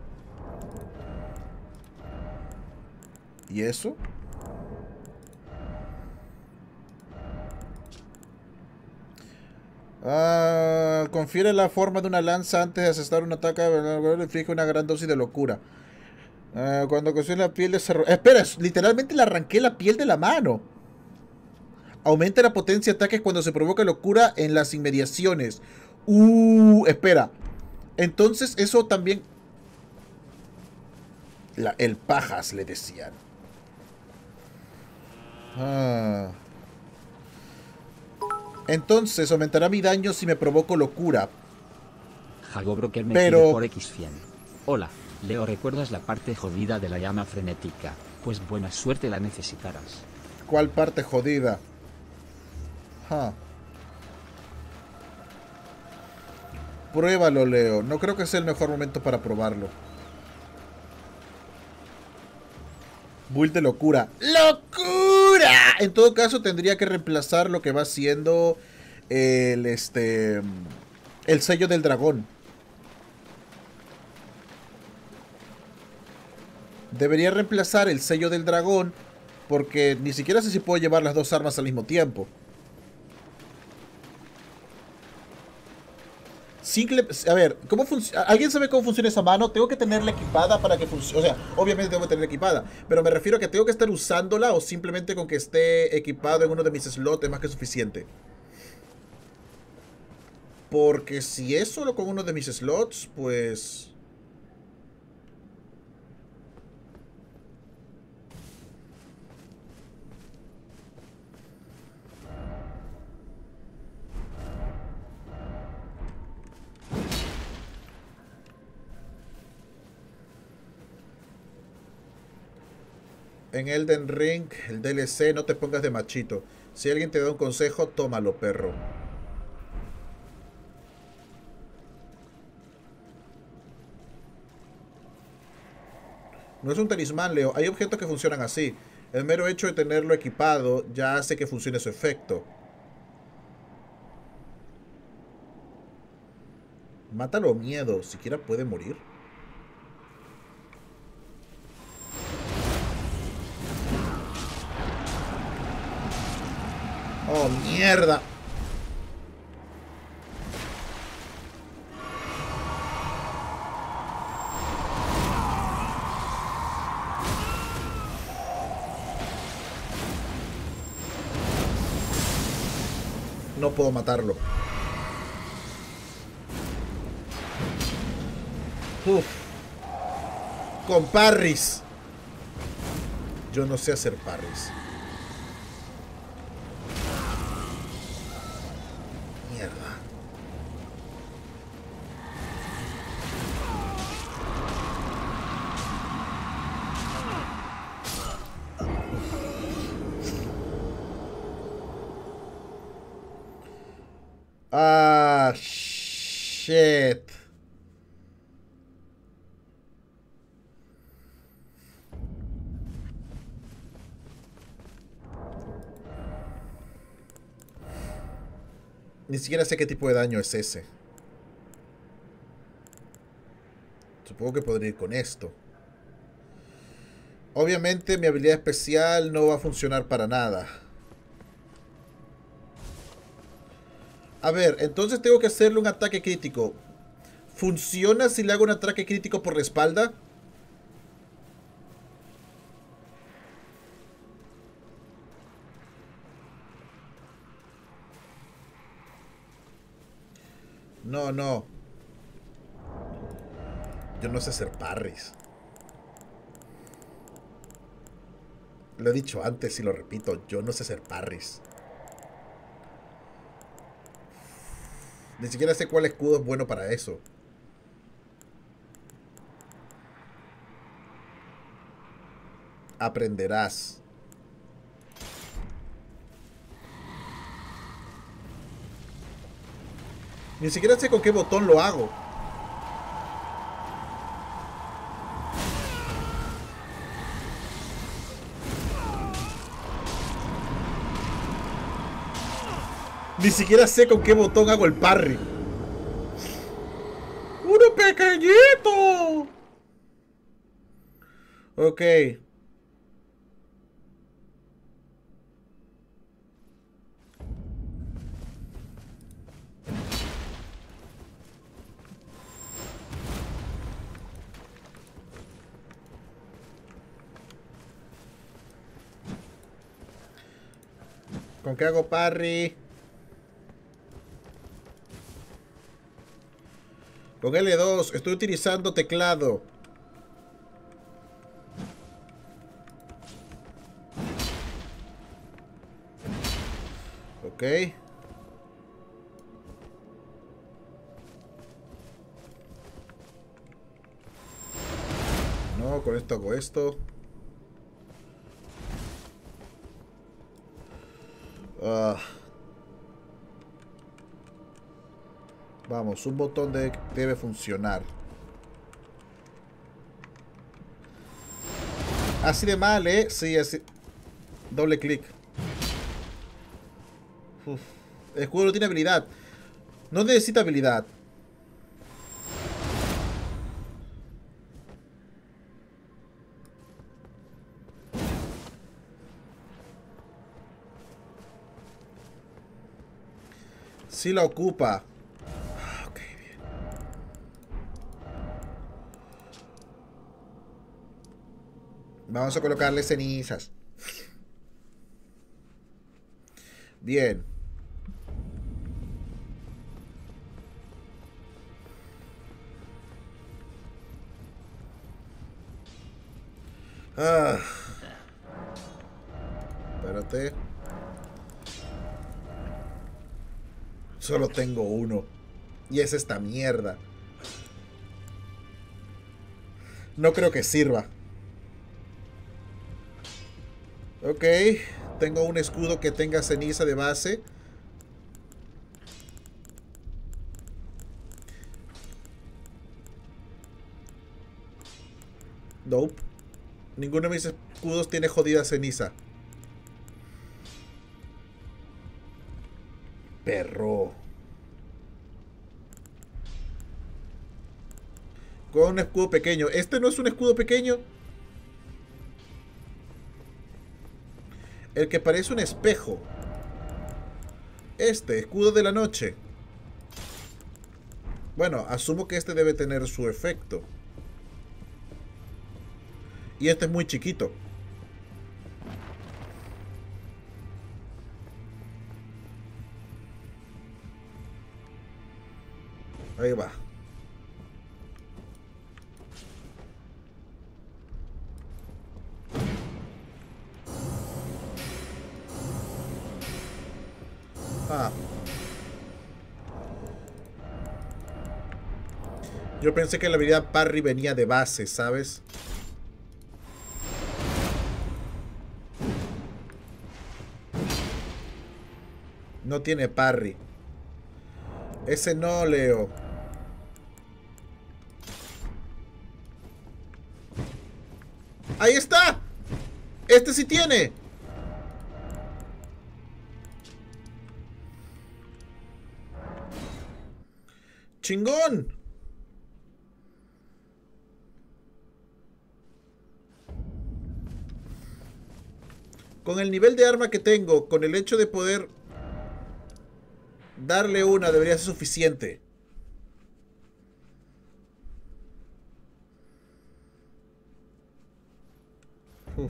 ¿Y eso? Ah, confiere la forma de una lanza antes de asestar un ataque. Inflige una gran dosis de locura. Ah, cuando ocasiona la piel de cerro. Espera, literalmente le arranqué la piel de la mano. Aumenta la potencia de ataques cuando se provoca locura en las inmediaciones. Uh, espera. Entonces eso también... La, el pajas le decían. Ah. Entonces aumentará mi daño si me provoco locura. Jagobroker me Pero... pide por X cien. Hola, Leo, ¿recuerdas la parte jodida de la llama frenética? Pues buena suerte la necesitarás. ¿Cuál parte jodida? Huh. Pruébalo, Leo. No creo que sea el mejor momento para probarlo. Build de locura. ¡Locura! En todo caso, tendría que reemplazar lo que va siendo el, este, el sello del dragón. Debería reemplazar el sello del dragón porque ni siquiera sé si puedo llevar las dos armas al mismo tiempo. Simple, a ver, ¿cómo funciona? ¿Alguien sabe cómo funciona esa mano? Tengo que tenerla equipada para que funcione. O sea, obviamente tengo que tenerla equipada, pero me refiero a que tengo que estar usándola o simplemente con que esté equipado en uno de mis slots es más que suficiente. Porque si es solo con uno de mis slots, pues... En Elden Ring, el D L C, no te pongas de machito. Si alguien te da un consejo, tómalo, perro. No es un talismán, Leo. Hay objetos que funcionan así. El mero hecho de tenerlo equipado ya hace que funcione su efecto. Mátalo, miedo. Siquiera puede morir. ¡Oh, mierda! No puedo matarlo. Uf. Con parries. Yo no sé hacer parries. Ah, shit. Ni siquiera sé qué tipo de daño es ese. Supongo que podría ir con esto. Obviamente mi habilidad especial no va a funcionar para nada. A ver, entonces tengo que hacerle un ataque crítico. ¿Funciona si le hago un ataque crítico por la espalda? No, no. Yo no sé hacer parries. Lo he dicho antes y lo repito. Yo no sé hacer parries. Ni siquiera sé cuál escudo es bueno para eso. Aprenderás. Ni siquiera sé con qué botón lo hago. Ni siquiera sé con qué botón hago el parry. ¡Uno pequeñito! Ok. ¿Con qué hago parry? Con L dos. Estoy utilizando teclado. Ok. No, con esto hago esto. Ah. Vamos, un botón de, debe funcionar. Así de mal, ¿eh? Sí, así. Doble clic. Uf. El escudo no tiene habilidad. No necesita habilidad. Sí la ocupa. Ok, bien. Vamos a colocarle cenizas. Bien. Ah. Espérate. Solo tengo uno. Y es esta mierda. No creo que sirva. Ok. Tengo un escudo que tenga ceniza de base. Nope. Ninguno de mis escudos tiene jodida ceniza. Perro. Con un escudo pequeño. Este no es un escudo pequeño. El que parece un espejo. Este, escudo de la noche. Bueno, asumo que este debe tener su efecto. Y este es muy chiquito. Ahí va. Ah. Yo pensé que la habilidad parry venía de base, ¿sabes? No tiene parry. Ese no, Leo. ¡Ahí está! ¡Este sí tiene! ¡Chingón! Con el nivel de arma que tengo, con el hecho de poder darle una, debería ser suficiente. Uf.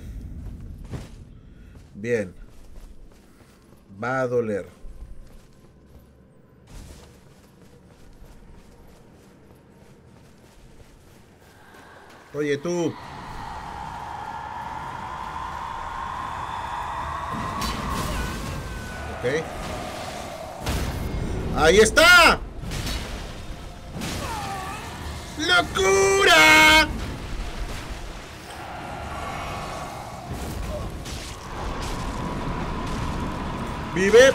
Bien. Va a doler. Oye, tú. Ok. ¡Ahí está! ¡Locura! Vive.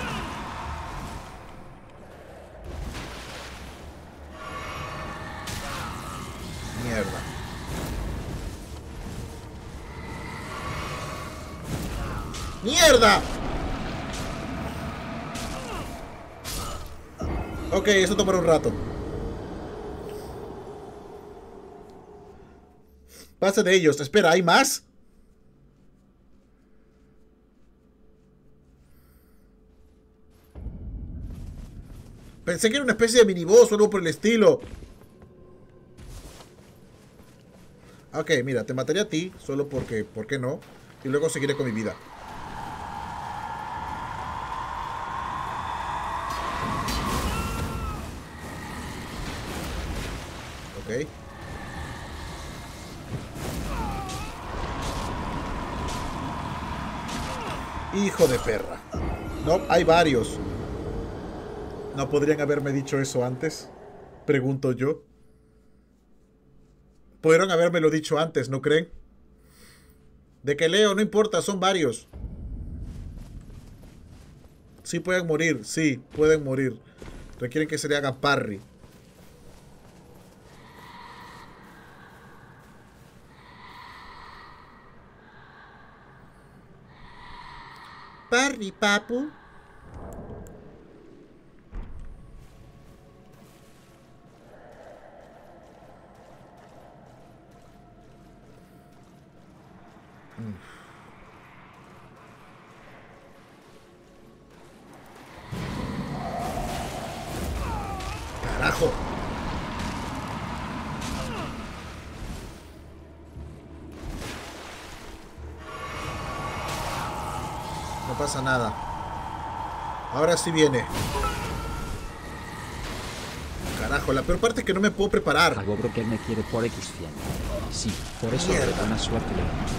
Mierda. ¡Mierda! Ok, eso tomará un rato. Pasa de ellos. Espera, ¿hay más? Pensé que era una especie de miniboss o algo por el estilo. Ok, mira, te mataré a ti solo porque, ¿por qué no? Y luego seguiré con mi vida. Ok. Hijo de perra. No, hay varios. ¿No podrían haberme dicho eso antes? Pregunto yo. Pudieron habérmelo dicho antes, ¿no creen? De que leo, no importa, son varios. Sí pueden morir, sí, pueden morir. Requieren que se le haga parry. Parry, papu. Carajo. No pasa nada. Ahora sí viene. Carajo, la peor parte es que no me puedo preparar. Hago bro que me quiere por X cien. Sí, por eso Mierda. de buena suerte.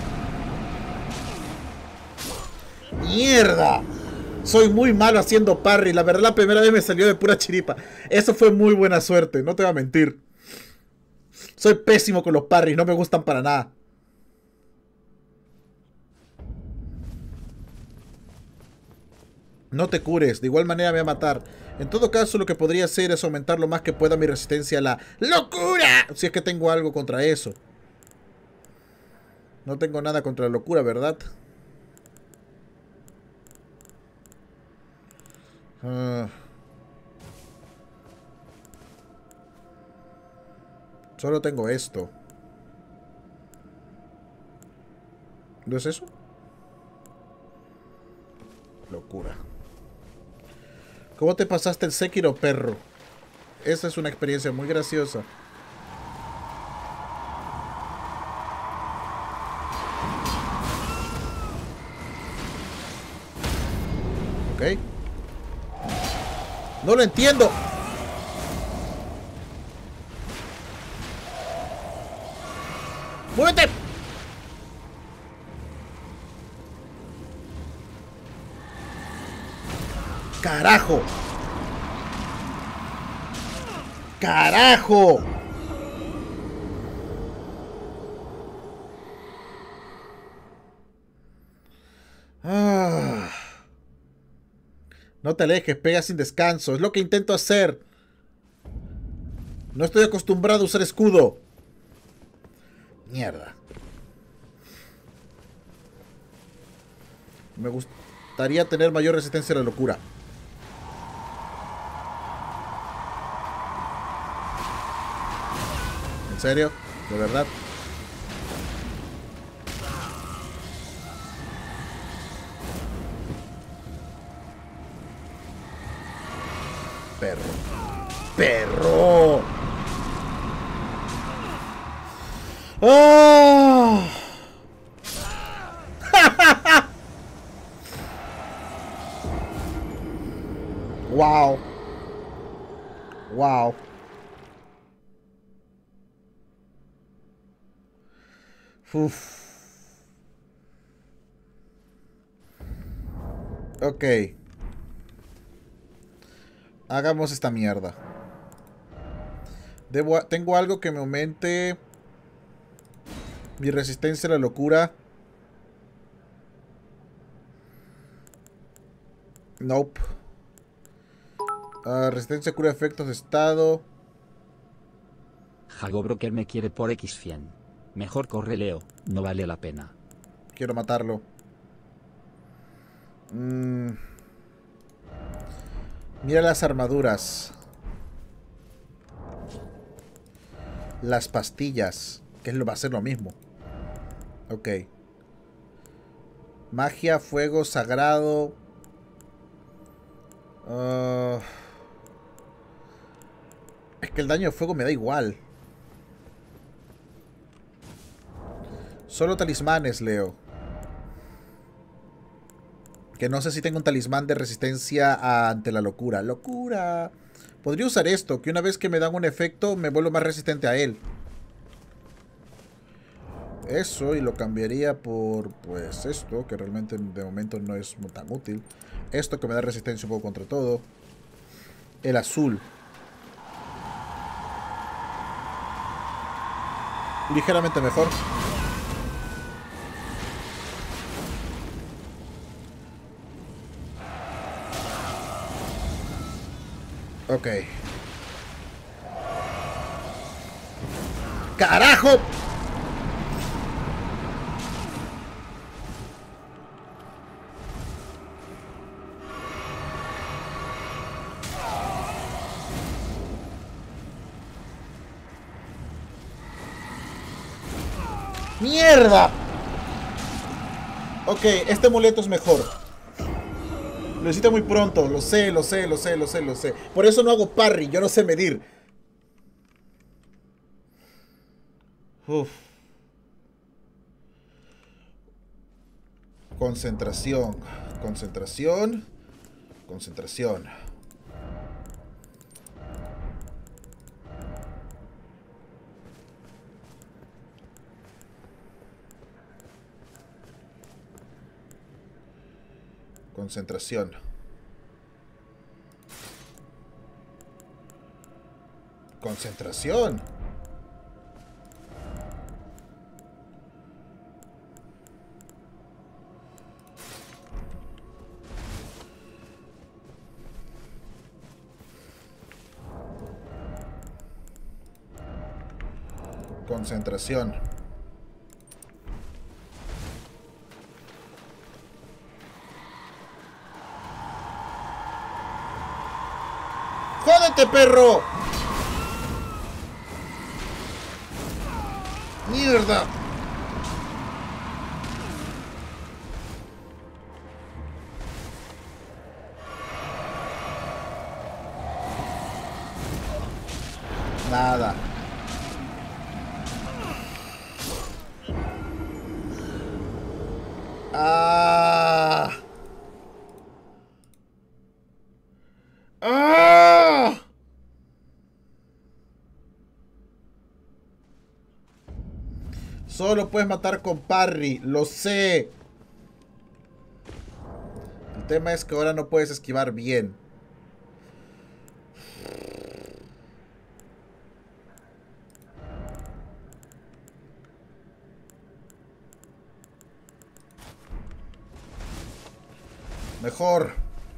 ¡Mierda! Soy muy malo haciendo parry. La verdad, la primera vez me salió de pura chiripa. Eso fue muy buena suerte, no te voy a mentir. Soy pésimo con los parries, no me gustan para nada. No te cures, de igual manera me va a matar. En todo caso, lo que podría hacer es aumentar lo más que pueda mi resistencia a la locura. Si es que tengo algo contra eso. No tengo nada contra la locura, ¿verdad? Ah. Solo tengo esto. ¿No es eso? Locura. ¿Cómo te pasaste el Sekiro, perro? Esa es una experiencia muy graciosa. Ok. No lo entiendo. ¡Muévete! ¡Carajo! ¡Carajo! Ah. No te alejes, pega sin descanso. Es lo que intento hacer. No estoy acostumbrado a usar escudo. Mierda. Me gustaría tener mayor resistencia a la locura. ¿En serio? ¿De verdad? Perro. ¡Perro! ¡Oh! ¡Wow! ¡Wow! Uf. Ok. Hagamos esta mierda. Debo, tengo algo que me aumente mi resistencia a la locura. Nope. Uh, resistencia a cura de efectos de estado. Hago Broker me quiere por X cien. Mejor corre Leo, no vale la pena. Quiero matarlo. Mm. Mira las armaduras. Las pastillas, que es lo, va a ser lo mismo. Ok. Magia, fuego, sagrado. Uh, es que el daño de fuego me da igual. Solo talismanes, Leo. Que no sé si tengo un talismán de resistencia ante la locura. ¡Locura! Podría usar esto, que una vez que me dan un efecto me vuelvo más resistente a él. Eso, y lo cambiaría por, pues, esto, que realmente de momento no es tan útil. Esto que me da resistencia un poco contra todo. El azul. Ligeramente mejor. Ok. ¡Carajo! ¡Mierda! Ok, este amuleto es mejor. Lo necesito muy pronto, lo sé, lo sé, lo sé, lo sé, lo sé. Por eso no hago parry, yo no sé medir. Uf. Concentración, concentración, concentración. Concentración. Concentración. Concentración. ¡Jódete, perro! ¡Mierda! Nada. Ah. Ah. Solo puedes matar con parry, lo sé. El tema es que ahora no puedes esquivar bien. Mejor.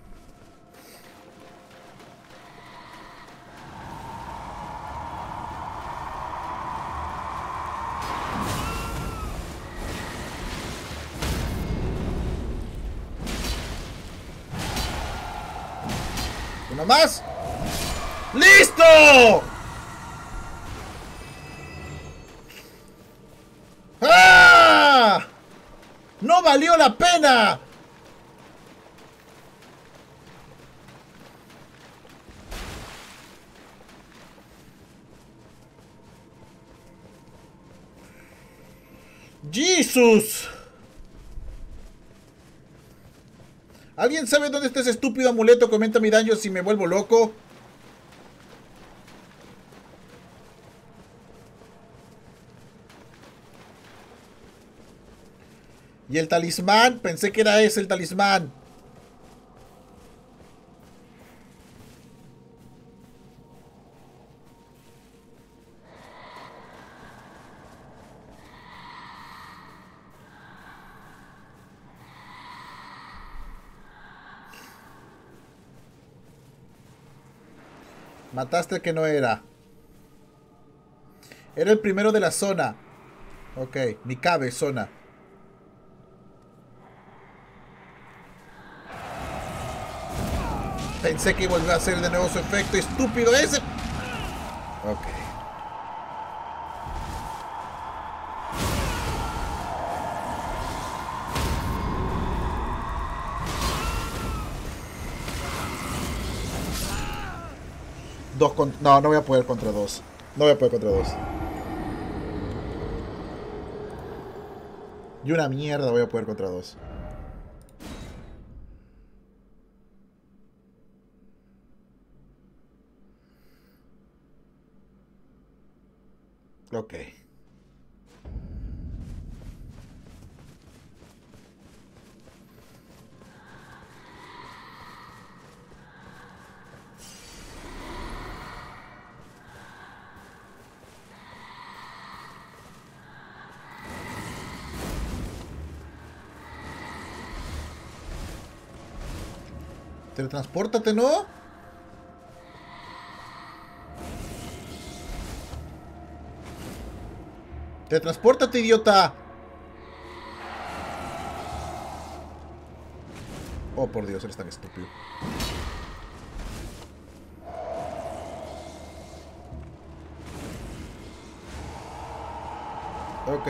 Uno más. ¡Listo! ¡Ah! ¡No valió la pena! ¡Jesús! ¿Alguien sabe dónde está ese estúpido amuleto que aumenta mi daño si me vuelvo loco? Y el talismán, pensé que era ese el talismán. Mataste el que no era. Era el primero de la zona. Ok, mi cabe zona. Pensé que volvió a hacer de nuevo su efecto estúpido ese. Ok. Dos con... No, no voy a poder contra dos. No voy a poder contra dos. Y una mierda voy a poder contra dos. Ok. Teletranspórtate, ¿no? Teletranspórtate, idiota. Oh, por Dios, eres tan estúpido. Ok.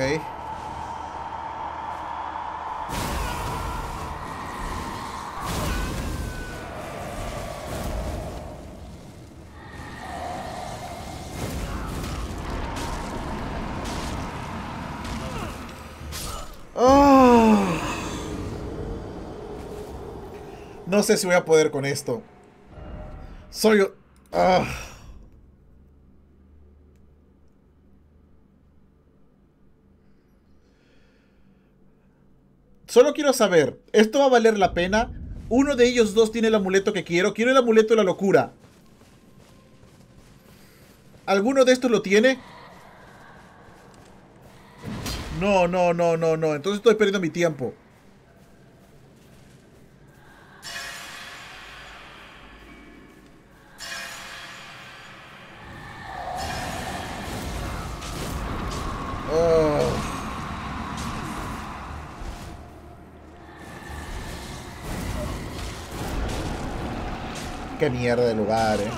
No sé si voy a poder con esto. Soy... Ah. Solo quiero saber, ¿esto va a valer la pena? Uno de ellos dos tiene el amuleto que quiero. Quiero el amuleto de la locura. ¿Alguno de estos lo tiene? No, no, no, no, no. Entonces estoy perdiendo mi tiempo. Oh. Qué mierda de lugar, eh.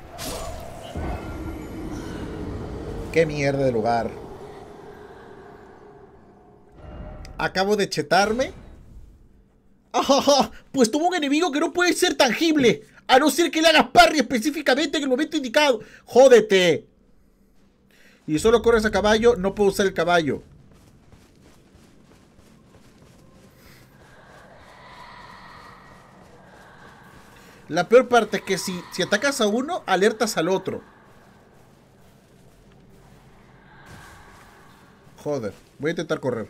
Qué mierda de lugar. Acabo de chetarme. ¡Ah! Pues tuvo un enemigo que no puede ser tangible, a no ser que le hagas parry específicamente en el momento indicado. ¡Jódete! Y solo corres a caballo, no puedo usar el caballo. La peor parte es que si, si atacas a uno, alertas al otro. Joder, voy a intentar correr.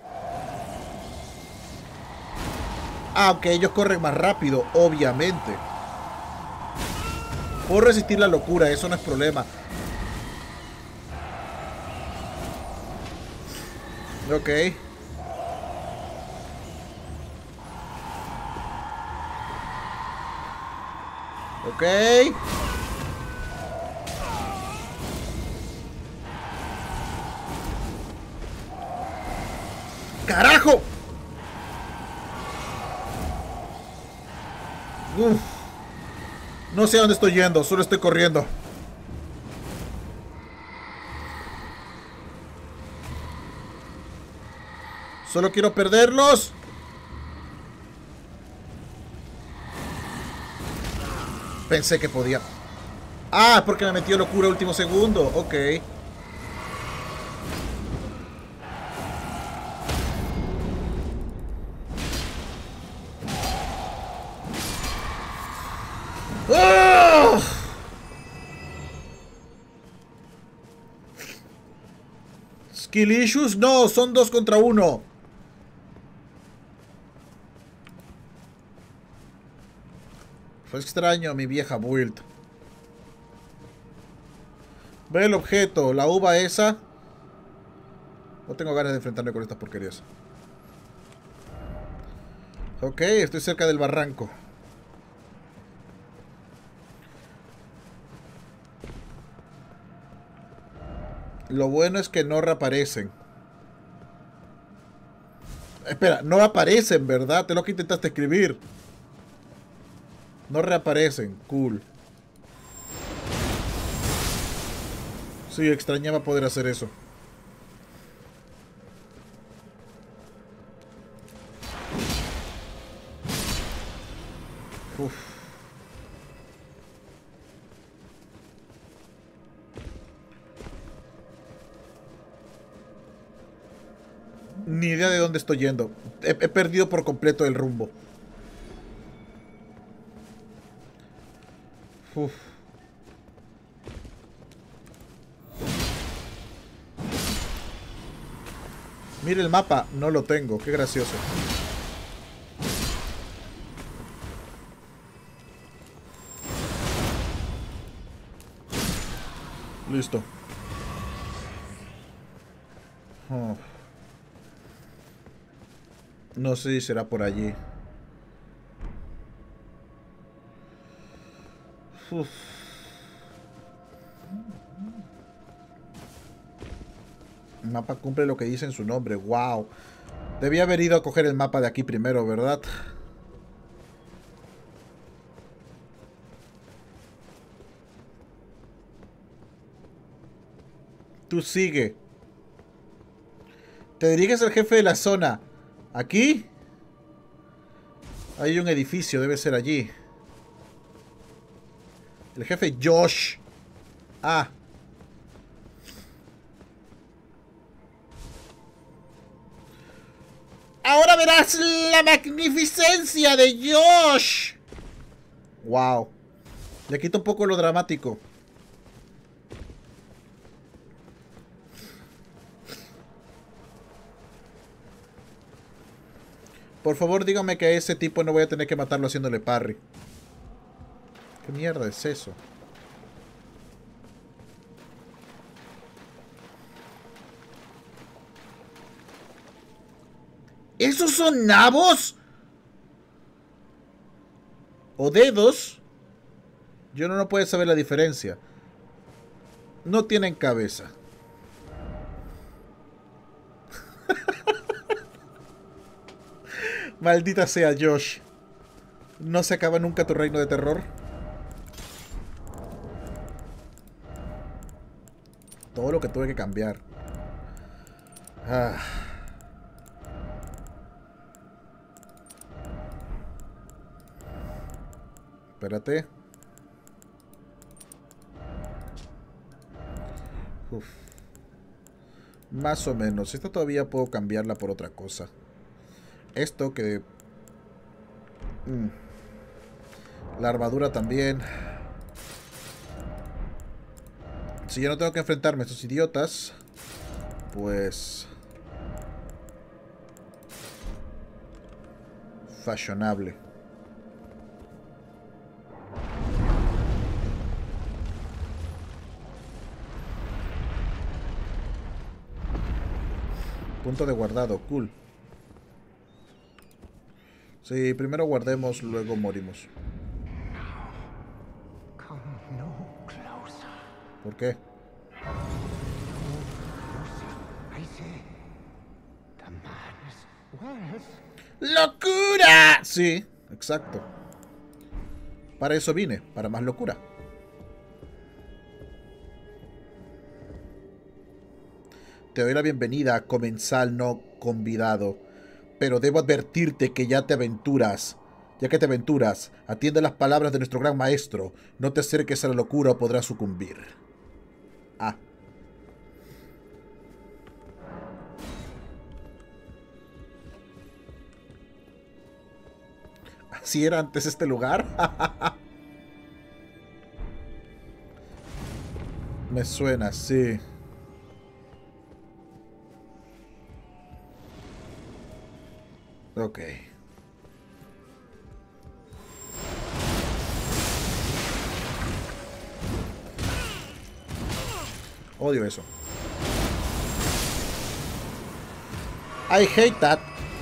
Ah, ok, ellos corren más rápido, obviamente. Puedo resistir la locura, eso no es problema. Ok. Ok. ¡Carajo! Uf. No sé a dónde estoy yendo, solo estoy corriendo. Solo quiero perderlos. Pensé que podía. Ah, porque me metió locura último segundo. Ok. ¡Ah! Skill issues, no, son dos contra uno. Fue extraño mi vieja build. Ve el objeto, la uva esa. No tengo ganas de enfrentarme con estas porquerías. Ok, estoy cerca del barranco. Lo bueno es que no reaparecen. Espera, no aparecen, ¿verdad? Es lo que intentaste escribir. No reaparecen, cool. Sí, extrañaba poder hacer eso. Uf. Ni idea de dónde estoy yendo. He, he perdido por completo el rumbo. Uf. Mire el mapa. No lo tengo. Qué gracioso. Listo. Oh. No sé si será por allí. Uf. El mapa cumple lo que dice en su nombre. Wow. Debía haber ido a coger el mapa de aquí primero, ¿verdad? Tú sigue. Te diriges al jefe de la zona. ¿Aquí? Hay un edificio, debe ser allí. El jefe Josh. Ah. Ahora verás la magnificencia de Josh. Wow. Le quito un poco lo dramático. Por favor, dígame que a ese tipo no voy a tener que matarlo haciéndole parry. ¿Qué mierda es eso? ¿Esos son nabos? ¿O dedos? Yo no, no puedo saber la diferencia. No tienen cabeza. Maldita sea, Josh. ¿No se acaba nunca tu reino de terror? Todo lo que tuve que cambiar. Ah. Espérate. Uf. Más o menos. Esta todavía puedo cambiarla por otra cosa. Esto que... Mm. La armadura también. Si yo no tengo que enfrentarme a estos idiotas, pues... fashionable. Punto de guardado, cool. Sí, primero guardemos, luego morimos. ¿Por qué? ¡Locura! Sí, exacto. Para eso vine, para más locura. Te doy la bienvenida, comensal no convidado. Pero debo advertirte que ya te aventuras. Ya que te aventuras, atiende las palabras de nuestro gran maestro. No te acerques a la locura o podrás sucumbir. Ah. ¿Así era antes este lugar? Me suena, sí. Ok. Odio eso. I hate that.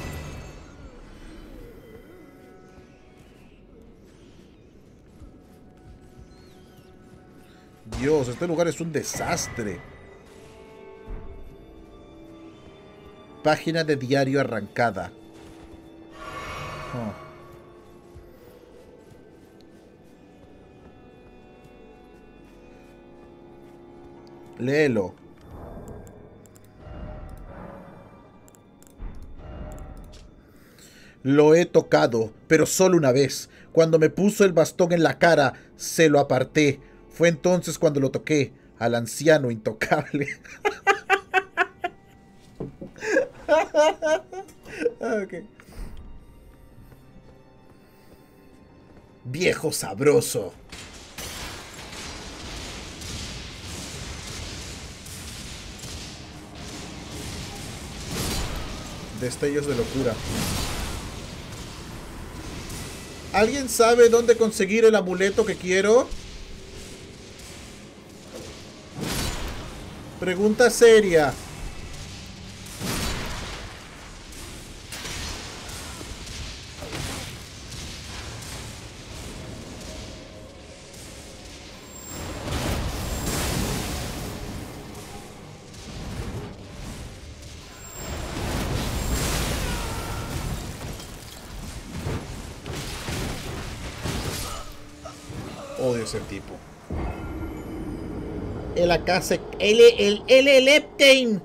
Dios, este lugar es un desastre. Página de diario arrancada. Oh. Léelo. Lo he tocado, pero solo una vez. Cuando me puso el bastón en la cara, se lo aparté. Fue entonces cuando lo toqué, al anciano intocable. Ok. Viejo sabroso. Destellos de locura. ¿Alguien sabe dónde conseguir el amuleto que quiero? Pregunta seria. Odio ese tipo. El acá se... El, el, el, el Epstein.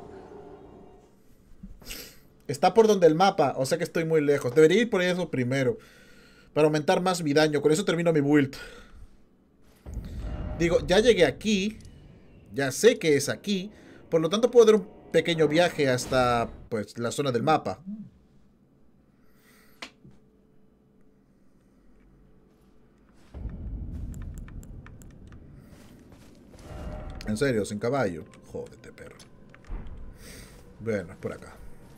Está por donde el mapa. O sea que estoy muy lejos. Debería ir por eso primero. Para aumentar más mi daño. Con eso termino mi build. Digo, ya llegué aquí. Ya sé que es aquí. Por lo tanto puedo dar un pequeño viaje hasta, pues, la zona del mapa. En serio, sin caballo. Jódete, perro. Bueno, es por acá.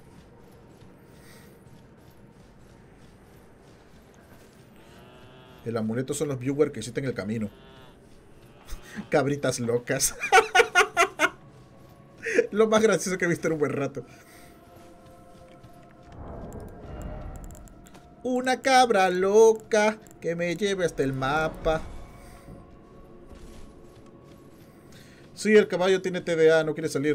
El amuleto son los viewers que hiciste en el camino. Cabritas locas. Lo más gracioso que he visto en un buen rato. Una cabra loca que me lleve hasta el mapa. Sí, el caballo tiene T D A, no quiere salir.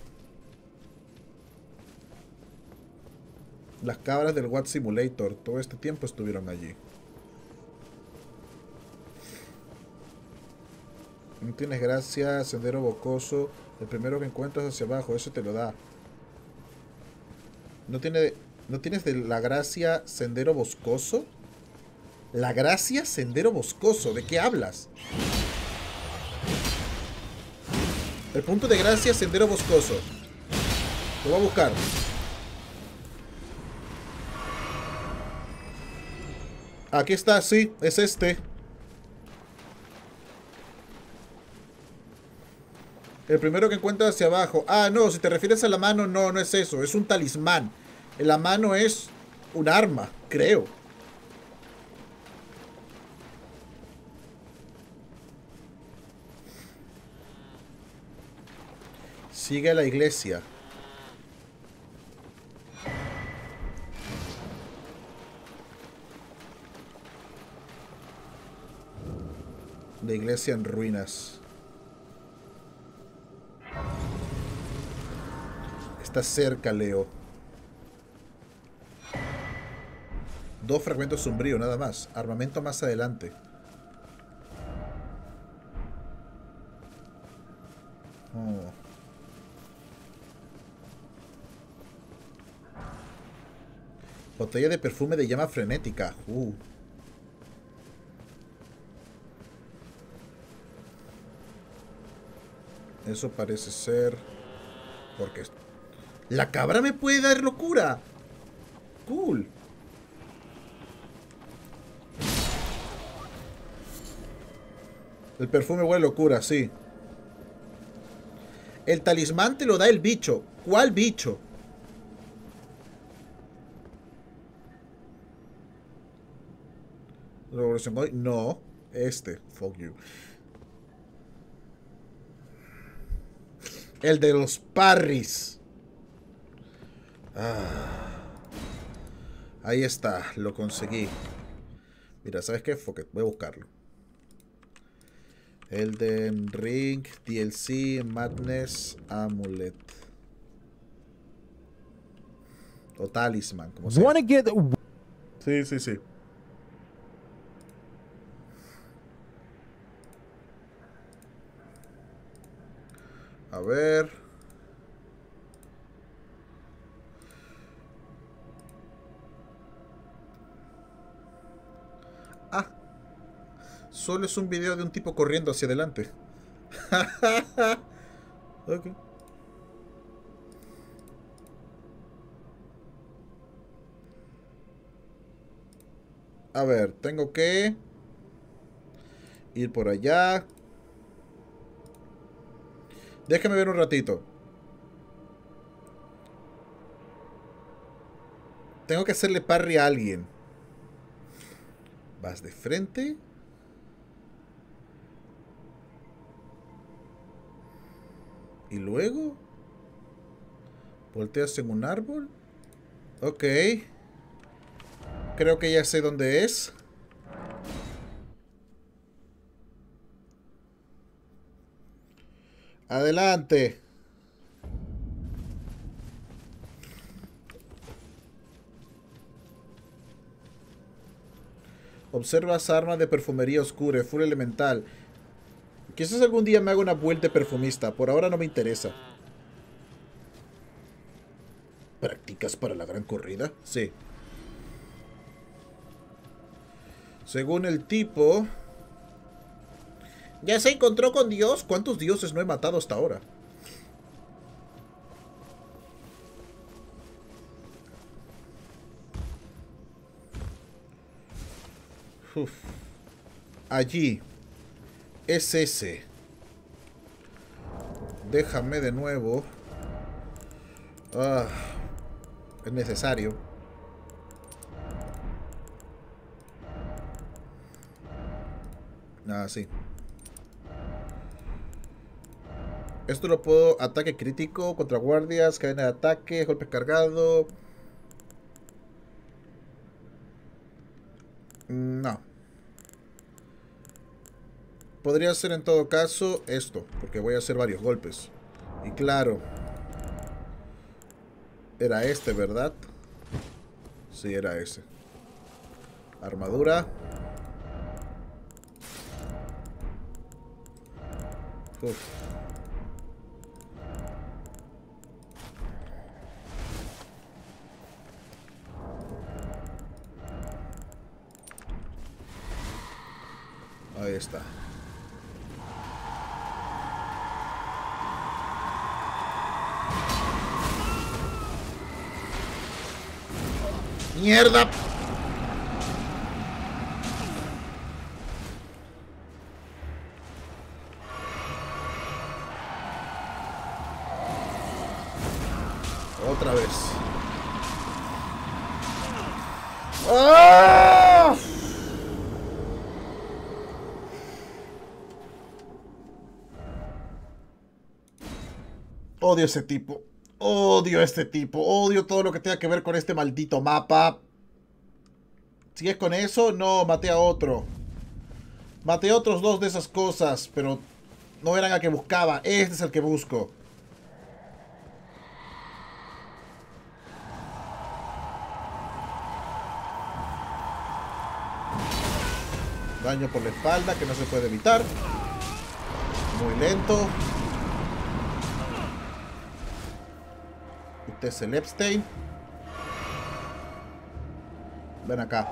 Las cabras del Watt Simulator todo este tiempo estuvieron allí. No tienes gracia, sendero bocoso. El primero que encuentras hacia abajo, eso te lo da. No tiene, no tienes de la gracia, sendero boscoso. La gracia, sendero boscoso. ¿De qué hablas? El punto de gracia, sendero boscoso. Lo voy a buscar. Aquí está, sí, es este. El primero que encuentras hacia abajo. Ah, no, si te refieres a la mano, no, no es eso. Es un talismán. La mano es un arma, creo. Sigue a la iglesia. La iglesia en ruinas. Está cerca, Leo. Dos fragmentos sombríos, nada más. Armamento más adelante. Oh. Botella de perfume de llama frenética. Uh. Eso parece ser... Porque... ¡La cabra me puede dar locura! Cool. El perfume huele locura, sí. El talismán te lo da el bicho. ¿Cuál bicho? ¿Revolución hoy? No. Este. Fuck you. El de los parries. Ah. Ahí está. Lo conseguí. Mira, ¿sabes qué? Fuck it. Voy a buscarlo. Elden Ring, D L C, Madness, Amulet. O Talisman, como sea. Get... Sí, sí, sí. A ver. Ah. Solo es un video de un tipo corriendo hacia adelante. Ok. A ver, tengo que ir por allá. Déjame ver un ratito. Tengo que hacerle parry a alguien. Vas de frente. Y luego volteas en un árbol. Ok. Creo que ya sé dónde es. Adelante. Observas armas de perfumería oscura, full elemental. Quizás algún día me haga una vuelta de perfumista. Por ahora no me interesa. ¿Prácticas para la gran corrida? Sí. Según el tipo... ¿Ya se encontró con Dios? ¿Cuántos dioses no he matado hasta ahora? Uf. Allí. Es ese. Déjame de nuevo. Ah, es necesario. Ah, sí. Esto lo puedo... Ataque crítico, contra guardias, cadena de ataque, golpe cargado. No. Podría ser en todo caso esto, porque voy a hacer varios golpes. Y claro, era este, ¿verdad? Sí, era ese. Armadura. Uf. Ahí está. ¡Mierda! Otra vez. ¡Ah! Odio a ese tipo. Odio a este tipo. Odio todo lo que tenga que ver con este maldito mapa. Si es con eso, no, maté a otro. Maté a otros dos de esas cosas, pero no eran a que buscaba. Este es el que busco. Daño por la espalda que no se puede evitar. Muy lento. Usted es el Epstein. Ven acá.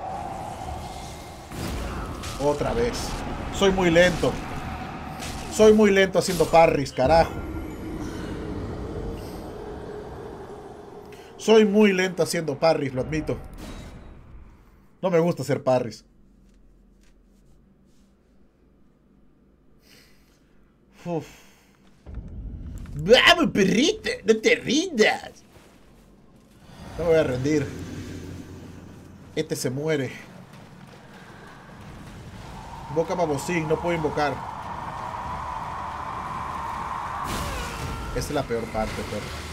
Otra vez. Soy muy lento. Soy muy lento haciendo parries, carajo. Soy muy lento haciendo parries, lo admito. No me gusta hacer parries. Uf. ¡Vamos, perrita! ¡No te rindas! No me voy a rendir. Este se muere. Invoca babosín, no puedo invocar. Esa es la peor parte, perro.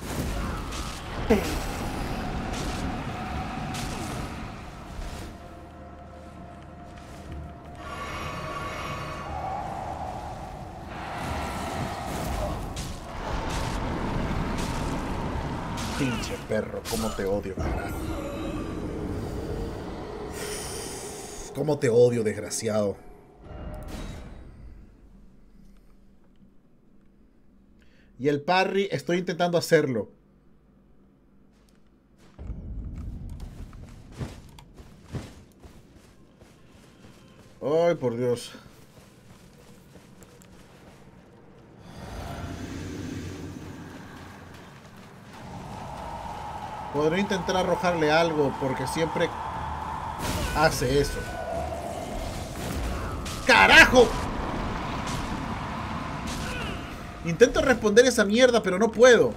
Pinche perro, cómo te odio, carajo. Cómo te odio, desgraciado. Y el parry, estoy intentando hacerlo. Ay, por Dios. Podré intentar arrojarle algo, porque siempre hace eso. ¡Carajo! Intento responder esa mierda, pero no puedo.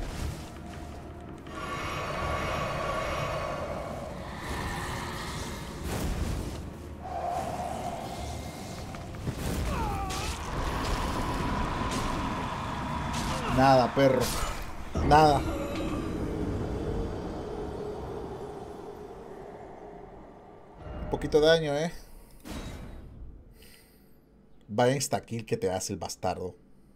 Nada, perro. Nada. Un poquito de daño, ¿eh? Vaya insta-kill que te hace el bastardo.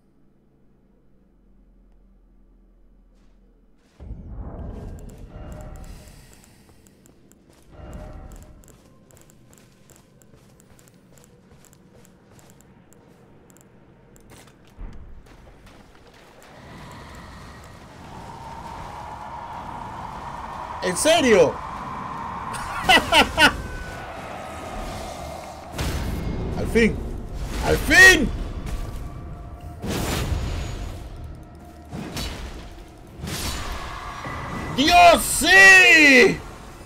¿En serio? Al fin. ¡Al fin! ¡Dios, sí!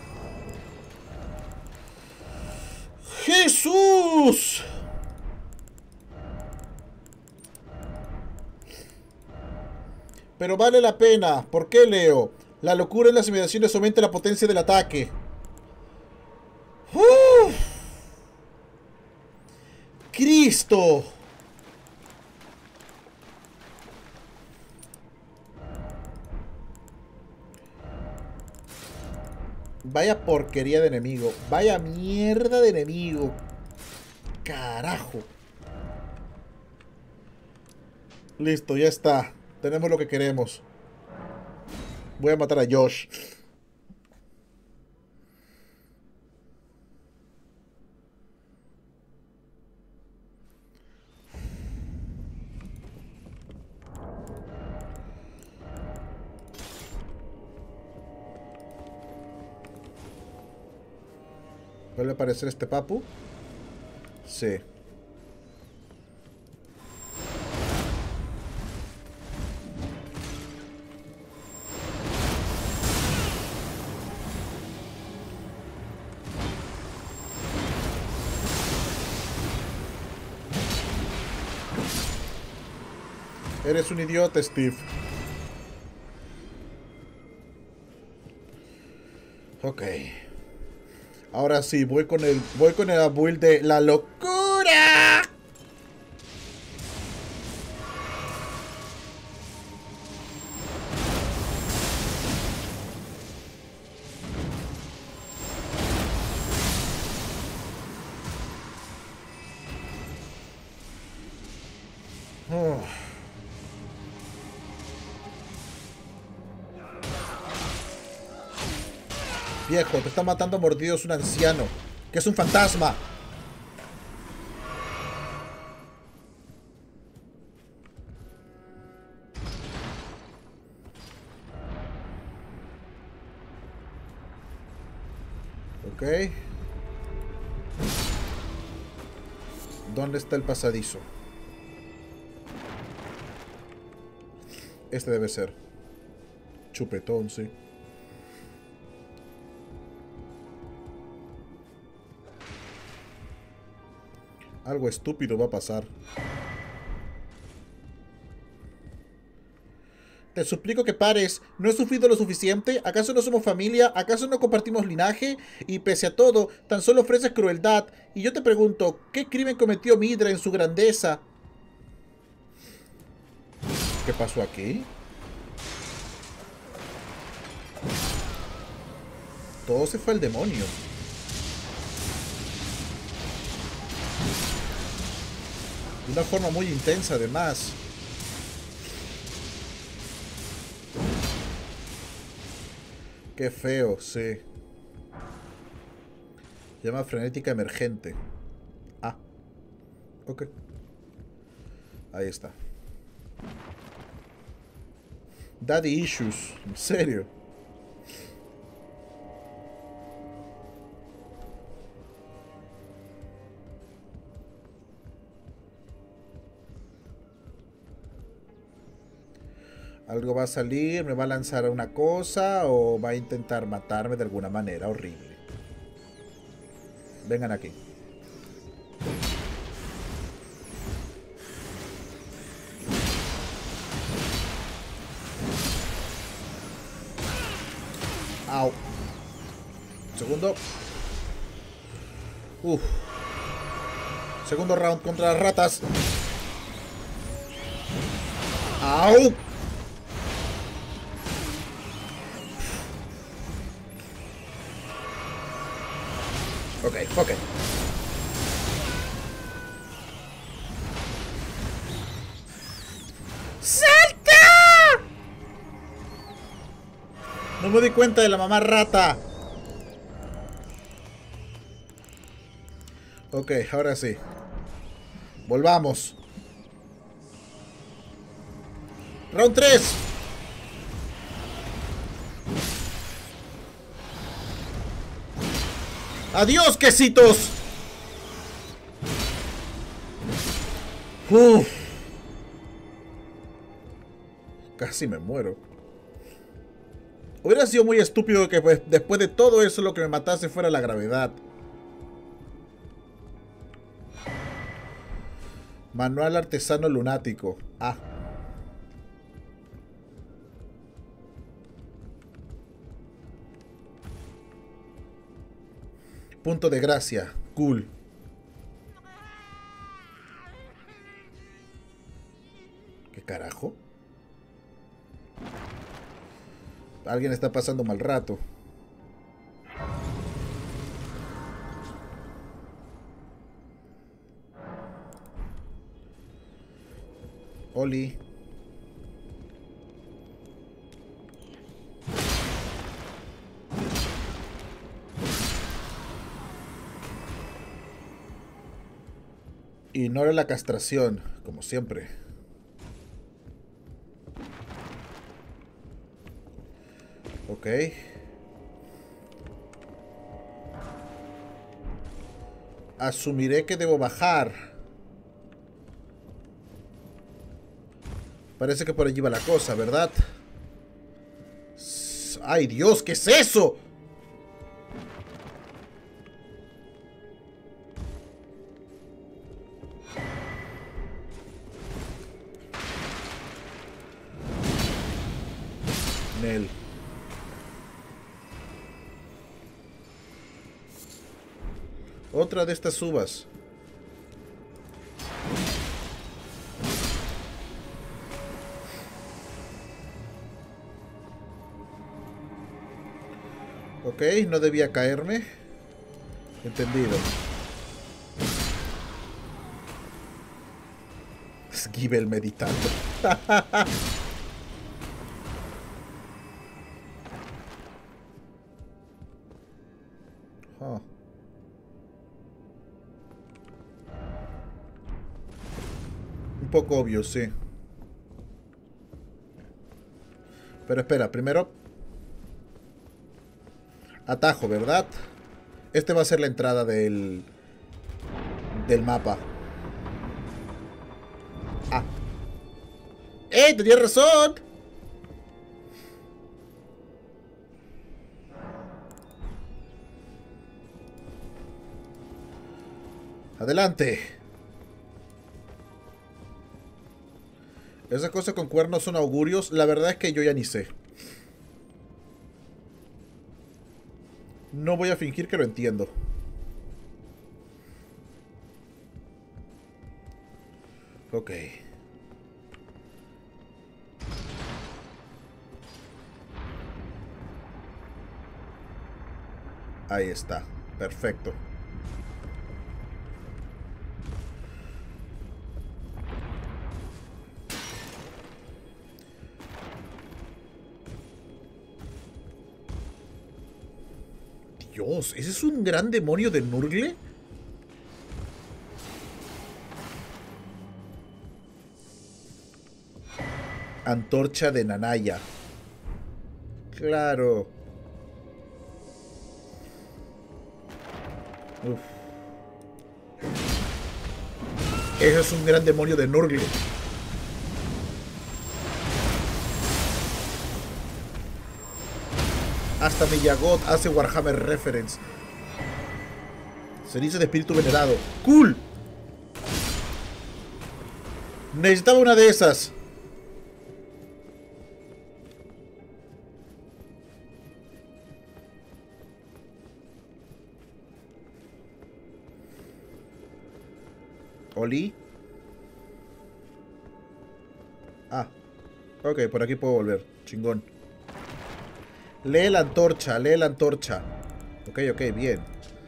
¡Jesús! Pero vale la pena. ¿Por qué, Leo? La locura en las inmediaciones aumenta la potencia del ataque. ¡Uf! ¡Cristo! Vaya porquería de enemigo. Vaya mierda de enemigo. Carajo. Listo, ya está. Tenemos lo que queremos. Voy a matar a Josh. ¿Vuelve a aparecer este papu? Sí. Eres un idiota, Steve. Ok. Ahora sí, voy con el voy con el build de la locura. Oh. Viejo, te está matando a mordidos un anciano, que es un fantasma. Ok. ¿Dónde está el pasadizo? Este debe ser. Chupetón, sí. Algo estúpido va a pasar. Te suplico que pares. ¿No he sufrido lo suficiente? ¿Acaso no somos familia? ¿Acaso no compartimos linaje? Y pese a todo, tan solo ofreces crueldad. Y yo te pregunto, ¿qué crimen cometió Midra en su grandeza? ¿Qué pasó aquí? Todo se fue al demonio. De una forma muy intensa, además. Qué feo, sí. Llama frenética emergente. Ah. Ok. Ahí está. Daddy issues. En serio. Algo va a salir, me va a lanzar una cosa o va a intentar matarme de alguna manera horrible. Vengan aquí. Au. Segundo. Uf. Segundo round contra las ratas. Au. Ok, ok. ¡Salta! No me di cuenta de la mamá rata. Ok, ahora sí. Volvamos. Round tres. ¡Adiós, quesitos! Uf. Casi me muero. Hubiera sido muy estúpido que pues, después de todo eso lo que me matase fuera la gravedad. Manual artesano lunático. Ah. Punto de gracia. Cool. ¿Qué carajo? Alguien está pasando mal rato. Oli. Ignora la castración, como siempre. Ok. Asumiré que debo bajar. Parece que por allí va la cosa, ¿verdad? ¡Ay, Dios! ¿Qué es eso? Nel. Otra de estas uvas. Ok, no debía caerme. Entendido. Givel meditando. Oh. Un poco obvio, sí. Pero espera, primero atajo, ¿verdad? Este va a ser la entrada del del mapa. Ah. ¡Eh! ¡Tenía razón! Adelante. Esas cosas con cuernos son augurios. La verdad es que yo ya ni sé. No voy a fingir que lo entiendo. Ok. Ahí está. Perfecto. Dios, ¿ese es un gran demonio de Nurgle? Antorcha de Nanaya. Claro. Uf. Ese es un gran demonio de Nurgle. Hasta Miyagot hace Warhammer reference. Ceniza de espíritu venerado. ¡Cool! Necesitaba una de esas. Oli. Ah. Ok, por aquí puedo volver. Chingón. Lee la antorcha, lee la antorcha. Ok, ok, bien.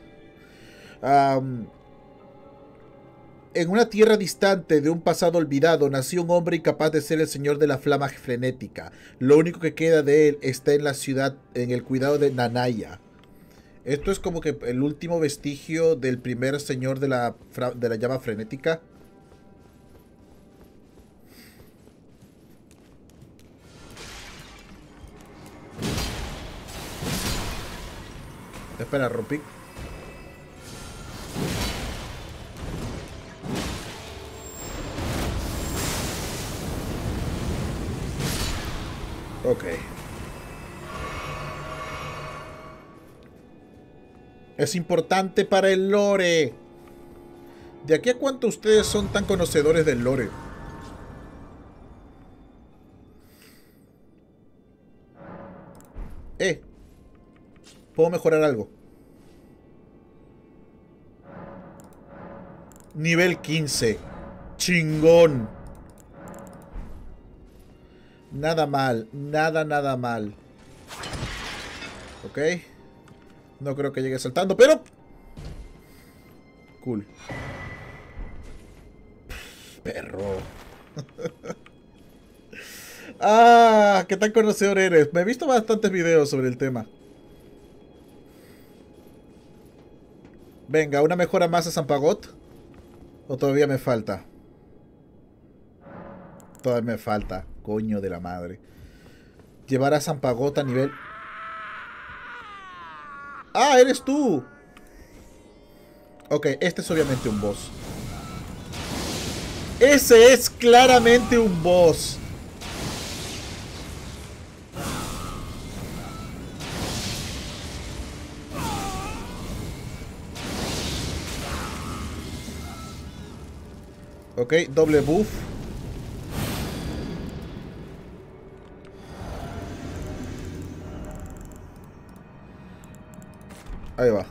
Um, en una tierra distante de un pasado olvidado nació un hombre incapaz de ser el señor de la flama frenética. Lo único que queda de él está en la ciudad, en el cuidado de Nanaya. Esto es como que el último vestigio del primer señor de la, de la llama frenética. Espera, rompí. Ok. Es importante para el lore. ¿De aquí a cuánto ustedes son tan conocedores del lore? Eh. ¿Puedo mejorar algo? Nivel quince. Chingón. Nada mal. Nada, nada mal. Ok. No creo que llegue saltando, pero... Cool. Perro. Ah, ¿qué tan conocedor eres? Me he visto bastantes videos sobre el tema. Venga, ¿una mejora más a Zampagot? ¿O todavía me falta? Todavía me falta. Coño de la madre. Llevar a Zampagot a nivel... ¡Ah, eres tú! Ok, este es obviamente un boss. Ese es claramente un boss. Ok, doble buff. Ahí va.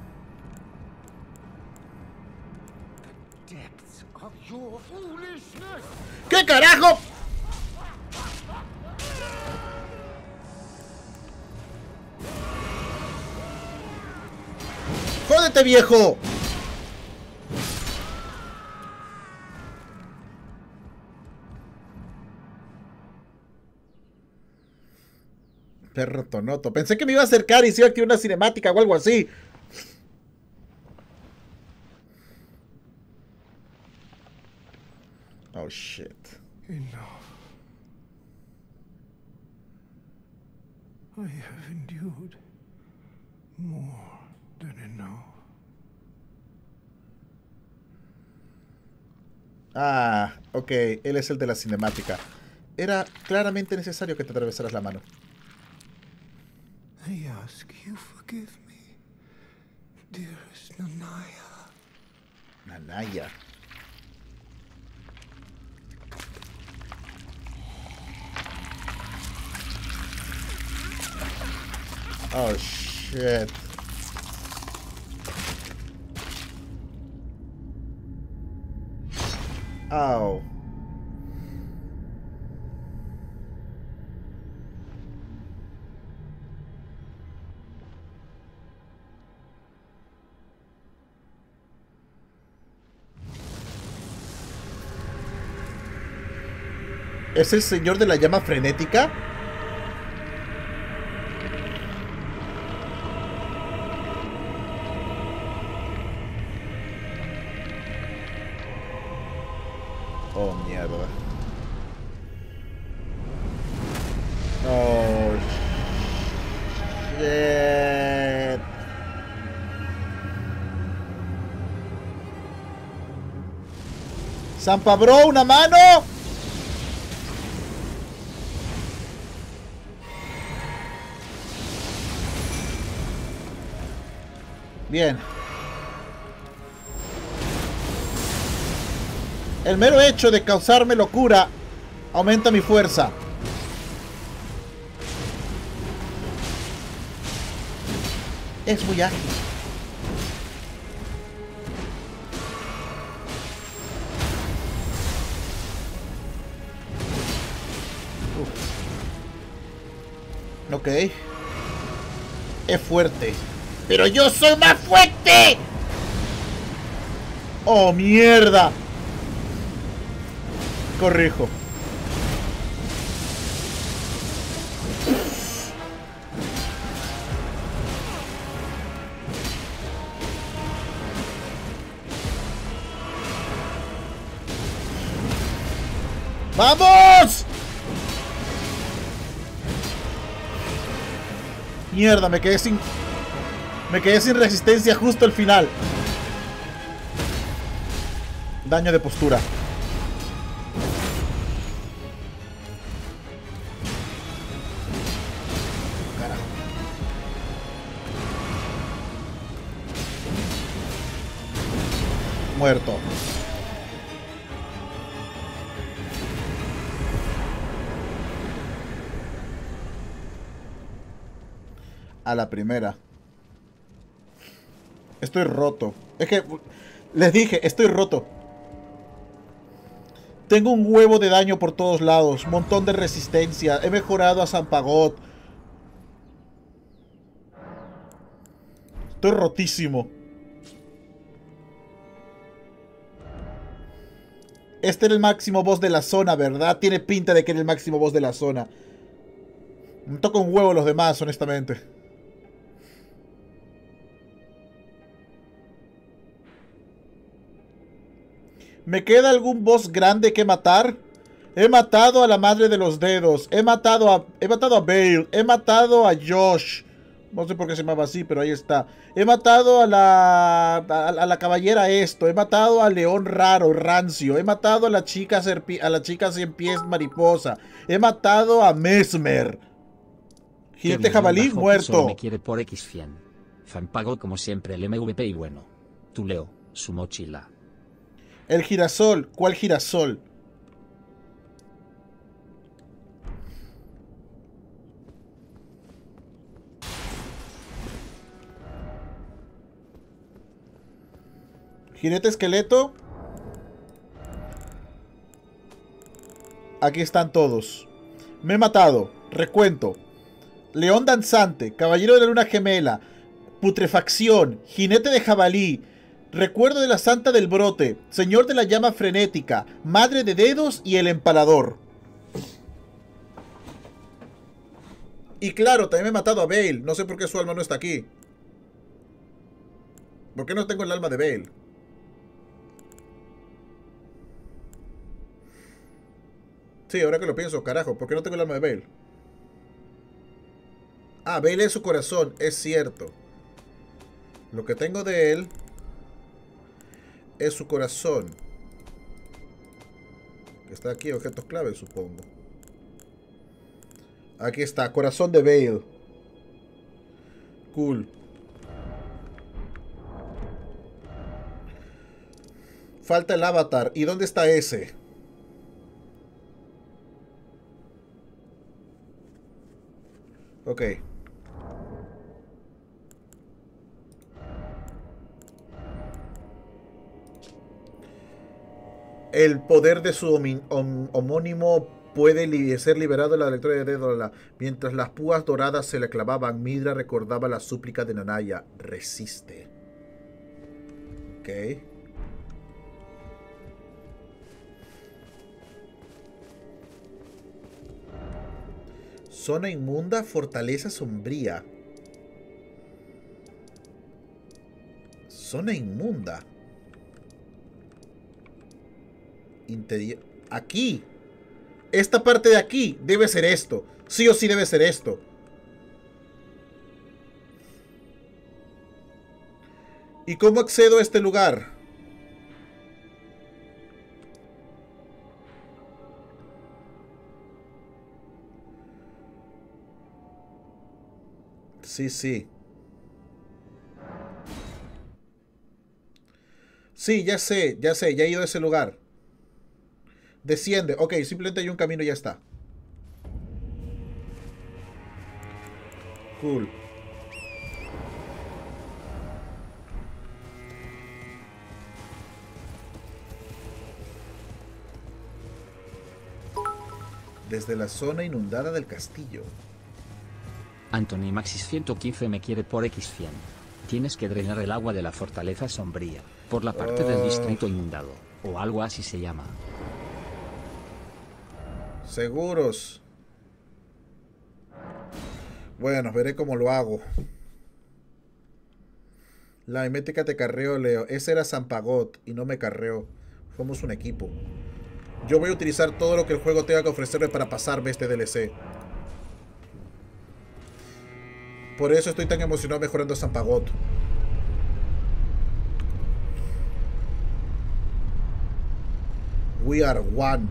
¿Qué carajo? ¡Jódete, viejo! Perro tonoto. Pensé que me iba a acercar y se iba a activar una cinemática o algo así. Oh, shit. Enough. I have endured more than enough. Ah, ok. Él es el de la cinemática. Era claramente necesario que te atravesaras la mano. I ask you forgive me, dearest Nanaya. Nanaya. Oh, shit. Ow. ¿Es el señor de la llama frenética? Oh, mierda. Oh, shit. Zampa Bro, una mano. Bien. El mero hecho de causarme locura aumenta mi fuerza. Es muy ágil. Uf. Ok. Es fuerte. ¡Pero yo soy más fuerte! ¡Oh, mierda! Corrijo. ¡Vamos! Mierda, me quedé sin... Me quedé sin resistencia justo al final. Daño de postura. Carajo. Muerto. A la primera. Estoy roto. Es que... Les dije, estoy roto. Tengo un huevo de daño por todos lados. Montón de resistencia. He mejorado a Zampagot. Estoy rotísimo. Este era el máximo boss de la zona, ¿verdad? Tiene pinta de que era el máximo boss de la zona. Me toca un huevo los demás, honestamente. ¿Me queda algún boss grande que matar? He matado a la madre de los dedos. He matado a... He matado a Bale. He matado a Josh. No sé por qué se llamaba así, pero ahí está. He matado a la... A, a la caballera esto. He matado al león raro, rancio. He matado a la chica serpi... A la chica cien pies mariposa. He matado a Mesmer. Jinete jabalí muerto. Me quiere por X cien. Zampagot como siempre el M V P y bueno. Tu Leo, su mochila. El girasol. ¿Cuál girasol? Jinete esqueleto. Aquí están todos. Me he matado. Recuento. León danzante. Caballero de la luna gemela. Putrefacción. Jinete de jabalí. Recuerdo de la Santa del Brote, Señor de la Llama Frenética, Madre de Dedos y el Empalador. Y claro, también me he matado a Bale. No sé por qué su alma no está aquí. ¿Por qué no tengo el alma de Bale? Sí, ahora que lo pienso, carajo, ¿por qué no tengo el alma de Bale? Ah, Bale es su corazón, es cierto. Lo que tengo de él... es su corazón. Está aquí, objetos clave, supongo. Aquí está, corazón de Bale. Cool. Falta el avatar. ¿Y dónde está ese? Ok. El poder de su homónimo puede li ser liberado de la lectura de Dédala. Mientras las púas doradas se le clavaban, Midra recordaba la súplica de Nanaya. Resiste. Ok. Zona inmunda, fortaleza sombría. Zona inmunda. Interior. Aquí. Esta parte de aquí debe ser esto. Sí o sí debe ser esto. ¿Y cómo accedo a este lugar? Sí, sí. Sí, ya sé, ya sé, ya he ido a ese lugar. Desciende. Ok, simplemente hay un camino y ya está. Cool. Desde la zona inundada del castillo. Anthony Maxis ciento quince me quiere por equis cien. Tienes que drenar el agua de la fortaleza sombría, por la parte del Oh. distrito inundado, o algo así se llama. Seguros. Bueno, veré cómo lo hago. La mimética te carreó, Leo. Ese era Zampagot y no me carreó. Somos un equipo. Yo voy a utilizar todo lo que el juego tenga que ofrecerme para pasarme este D L C. Por eso estoy tan emocionado mejorando Zampagot. We are one.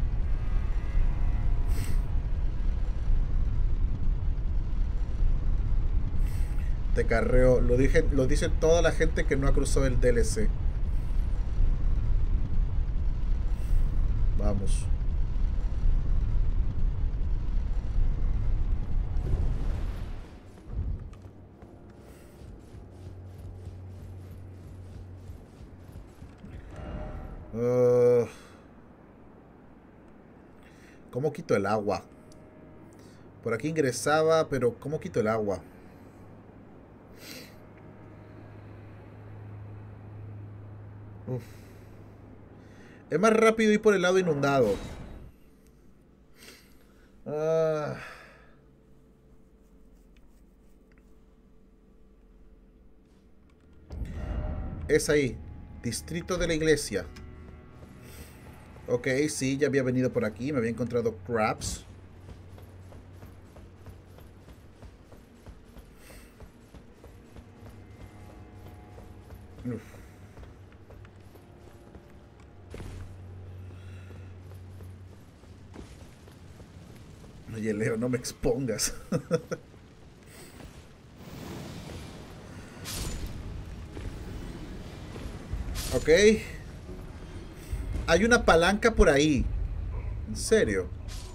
Te carreo. Lo dije, lo dice toda la gente que no ha cruzado el D L C. Vamos. Uh, ¿Cómo quito el agua? Por aquí ingresaba, pero ¿cómo quito el agua? Uf. Es más rápido ir por el lado inundado. Ah. Es ahí. Distrito de la iglesia. Ok, sí, ya había venido por aquí. Me había encontrado crabs. Uf. Oye, Leo, no me expongas. Ok. Hay una palanca por ahí. ¿En serio?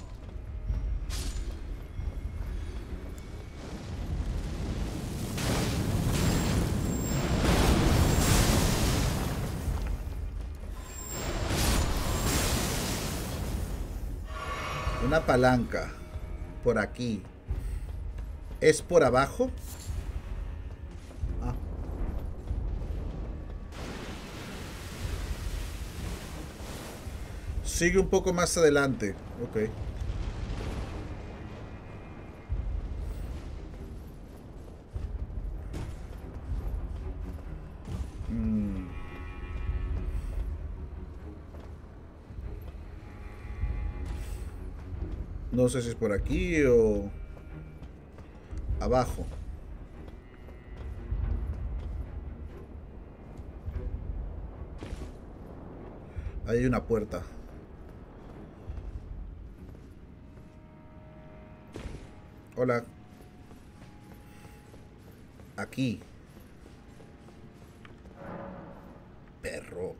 Una palanca. Por aquí. ¿Es por abajo? Ah. Sigue un poco más adelante. Ok. Mm. No sé si es por aquí o abajo. Ahí hay una puerta. Hola. Aquí. Perro.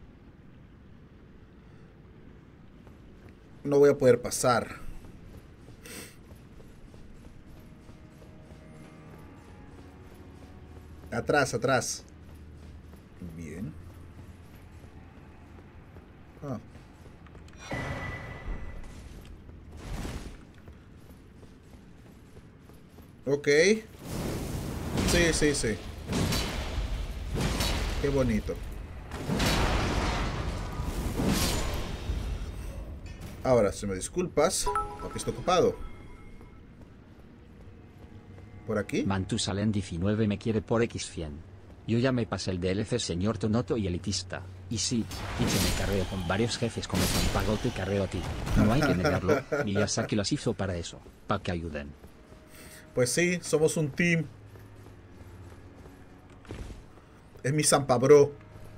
No voy a poder pasar. Atrás, atrás. Bien. Ah. Ok. Sí, sí, sí. Qué bonito. Ahora, si me disculpas, porque estoy ocupado. ¿Por aquí? Mantusalen diecinueve me quiere por equis cien. Yo ya me pasé el D L C Señor Tonoto y Elitista. Y sí, Kiche me carreo con varios jefes como Zampagot y carreo a ti. No hay que negarlo, Miyazaki las hizo para eso, para que ayuden. Pues sí, somos un team. Es mi Zampa Bro.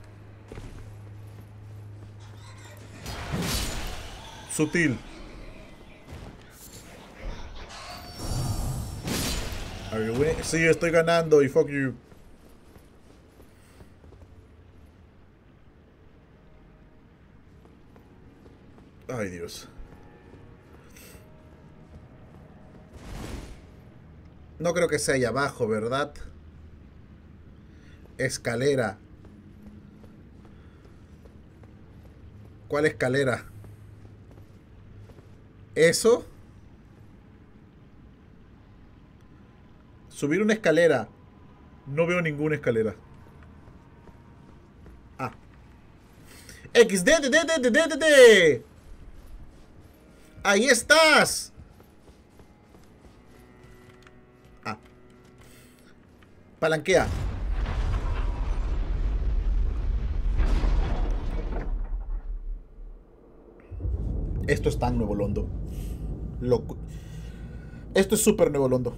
Sutil. Are you winning? Sí, estoy ganando y fuck you. Ay, Dios. No creo que sea allá abajo, ¿verdad? Escalera. ¿Cuál escalera? ¿Eso? Subir una escalera. No veo ninguna escalera. Ah. X D, D, D, D, D, D, D. Ahí estás. Ah. Palanquea. Esto es tan Nuevo Londo. Loco. Esto es súper Nuevo Londo.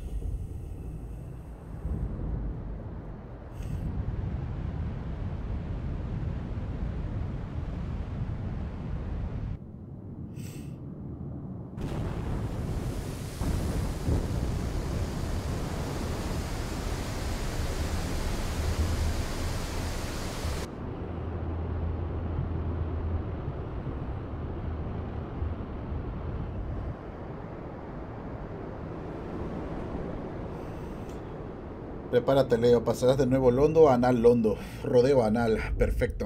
Prepárate, Leo. Pasarás de Nuevo Londo a Anal Londo. Rodeo anal. Perfecto.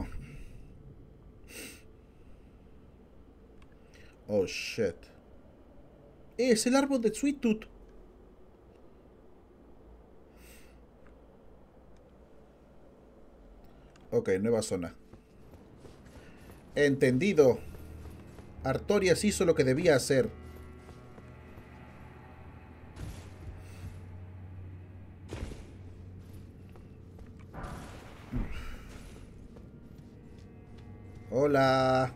Oh, shit. Es el árbol de Sweet Tooth. Ok, nueva zona. Entendido. Artorias hizo lo que debía hacer. Hola.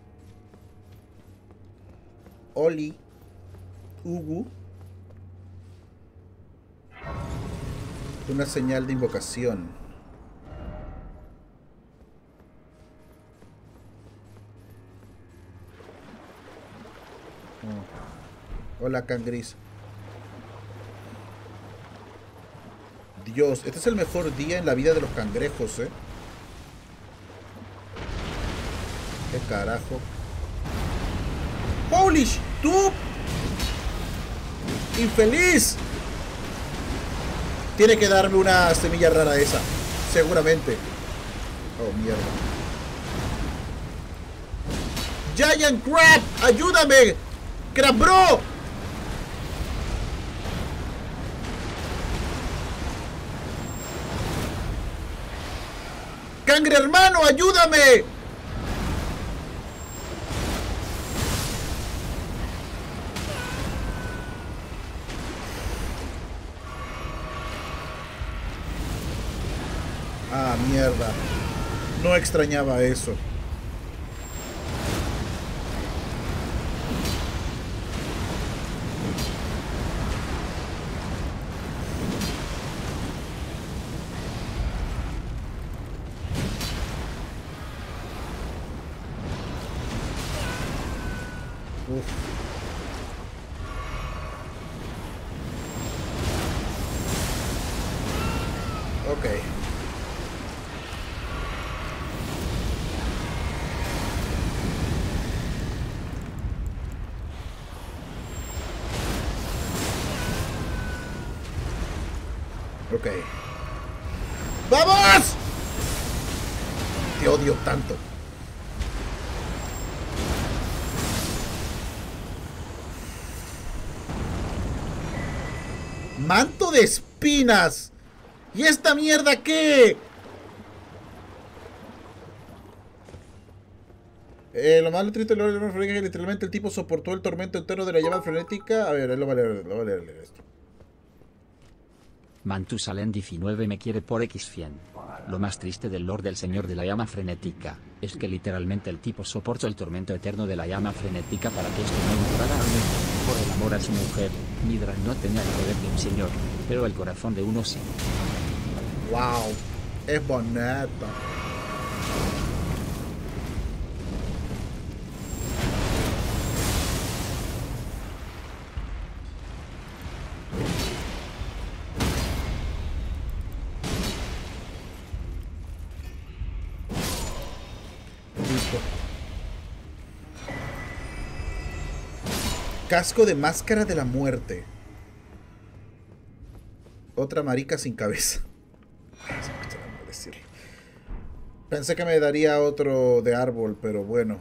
Oli. Ugu. Una señal de invocación. Oh. Hola, Cangris. Dios, este es el mejor día en la vida de los cangrejos, ¿eh? ¿Qué carajo? ¡Holy sh! ¡Tú! ¡Infeliz! Tiene que darme una semilla rara esa. Seguramente. Oh, mierda. Giant Crab, ayúdame. Crab Bro. Cangre hermano, ayúdame. Ah, mierda. No extrañaba eso. Uf. Ok. Ok. ¡Vamos! Te odio tanto. Manto de espinas. ¿Y esta mierda qué? Eh, lo malo triste de la llama frenética es que literalmente el tipo soportó el tormento entero de la llama frenética. A ver, él lo va a leer, lo va a leer, leer esto. Mantusalén diecinueve me quiere por X cien. Lo más triste del Lord del Señor de la Llama Frenética es que literalmente el tipo soportó el tormento eterno de la llama frenética para que esto no entrara al mundo. Por el amor a su mujer, Midra no tenía el poder de un señor, pero el corazón de uno sí. Wow, es bonito. Casco de máscara de la muerte. Otra marica sin cabeza. Pensé que me daría otro de árbol, pero bueno.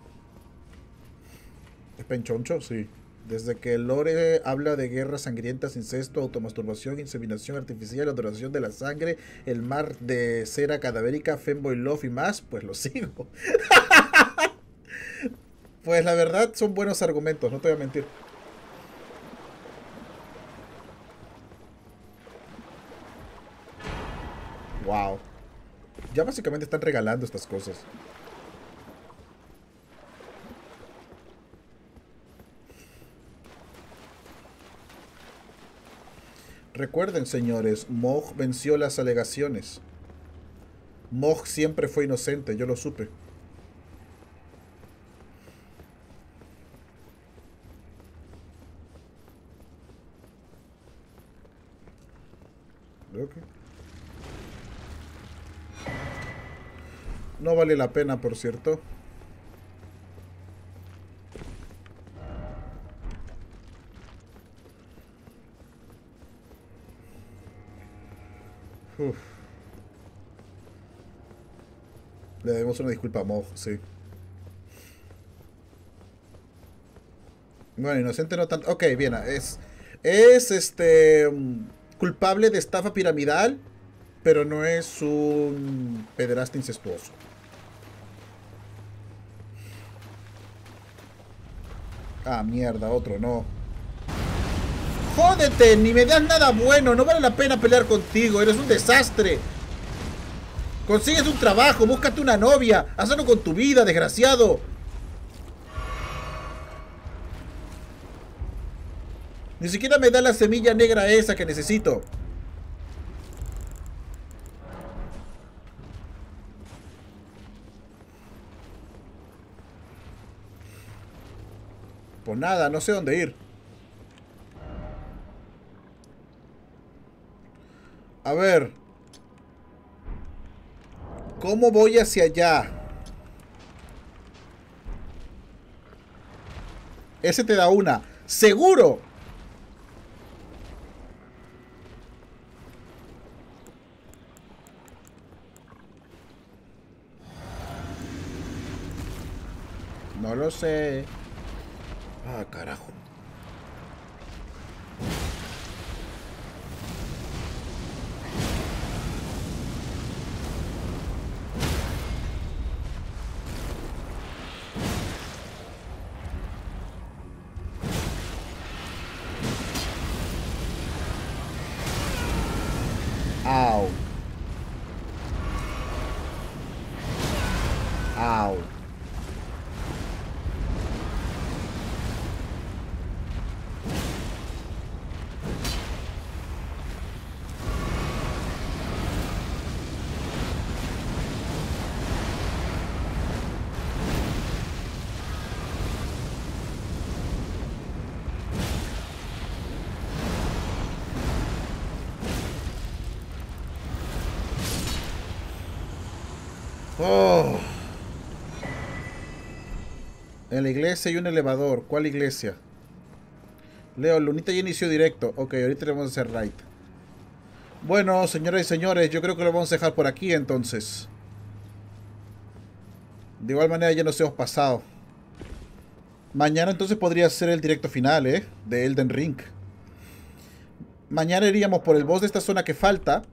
¿Es penchoncho? Sí. Desde que el lore habla de guerras sangrientas, incesto, automasturbación, inseminación artificial, adoración de la sangre, el mar de cera cadavérica, femboy love y más, pues lo sigo. Pues la verdad son buenos argumentos, no te voy a mentir. Wow. Ya básicamente están regalando estas cosas. Recuerden, señores, Mog venció las alegaciones. Mog siempre fue inocente, yo lo supe. Okay. No vale la pena, por cierto. Uf. Le debemos una disculpa a Mog, sí. Bueno, inocente no tanto. Ok, bien, es... Es, este... culpable de estafa piramidal, pero no es un pederasta incestuoso. Ah, mierda, otro, no. ¡Jódete! Ni me das nada bueno. No vale la pena pelear contigo. Eres un desastre. Consigues un trabajo, búscate una novia. Hazlo con tu vida, desgraciado. Ni siquiera me da la semilla negra esa que necesito. Pues nada, no sé dónde ir. A ver. ¿Cómo voy hacia allá? Ese te da una. ¡Seguro! No lo sé. Ah, carajo. Au. Au. Oh. En la iglesia hay un elevador. ¿Cuál iglesia? Leo, Lunita ya inició directo. Ok, ahorita le vamos a hacer right. Bueno, señoras y señores, yo creo que lo vamos a dejar por aquí entonces. De igual manera ya nos hemos pasado. Mañana entonces podría ser el directo final, ¿eh? De Elden Ring. Mañana iríamos por el boss de esta zona que falta.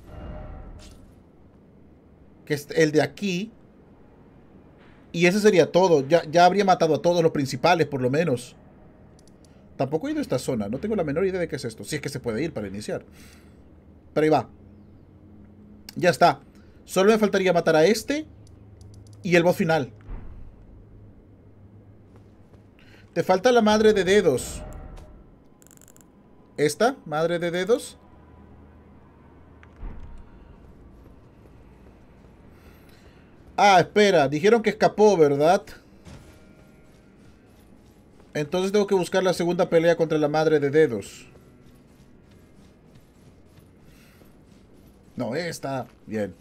Que es el de aquí. Y ese sería todo. Ya, ya habría matado a todos los principales, por lo menos. Tampoco he ido a esta zona. No tengo la menor idea de qué es esto. Si es que se puede ir para iniciar. Pero ahí va. Ya está. Solo me faltaría matar a este. Y el boss final. Te falta la madre de dedos. ¿Esta? ¿Madre de dedos? Ah, espera. Dijeron que escapó, ¿verdad? Entonces tengo que buscar la segunda pelea contra la madre de dedos. No, esta. Bien.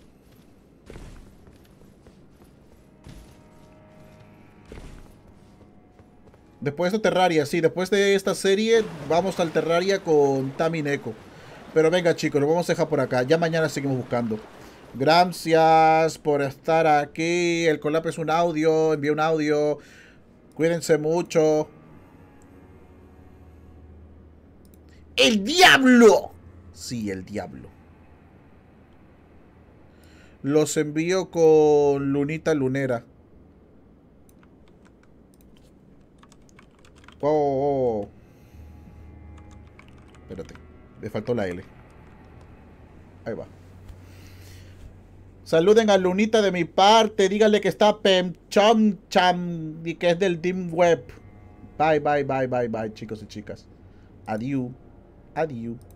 Después de Terraria, sí. Después de esta serie vamos al Terraria con Tami Neko. Pero venga, chicos, lo vamos a dejar por acá. Ya mañana seguimos buscando. Gracias por estar aquí. El collab es un audio. Envíe un audio. Cuídense mucho. ¡El diablo! Sí, el diablo. Los envío con Lunita Lunera. Oh, oh, oh. Espérate. Le faltó la L. Ahí va. Saluden a Lunita de mi parte. Díganle que está Pem Chom Cham y que es del Dim Web. Bye, bye, bye, bye, bye, chicos y chicas. Adiós. Adiós.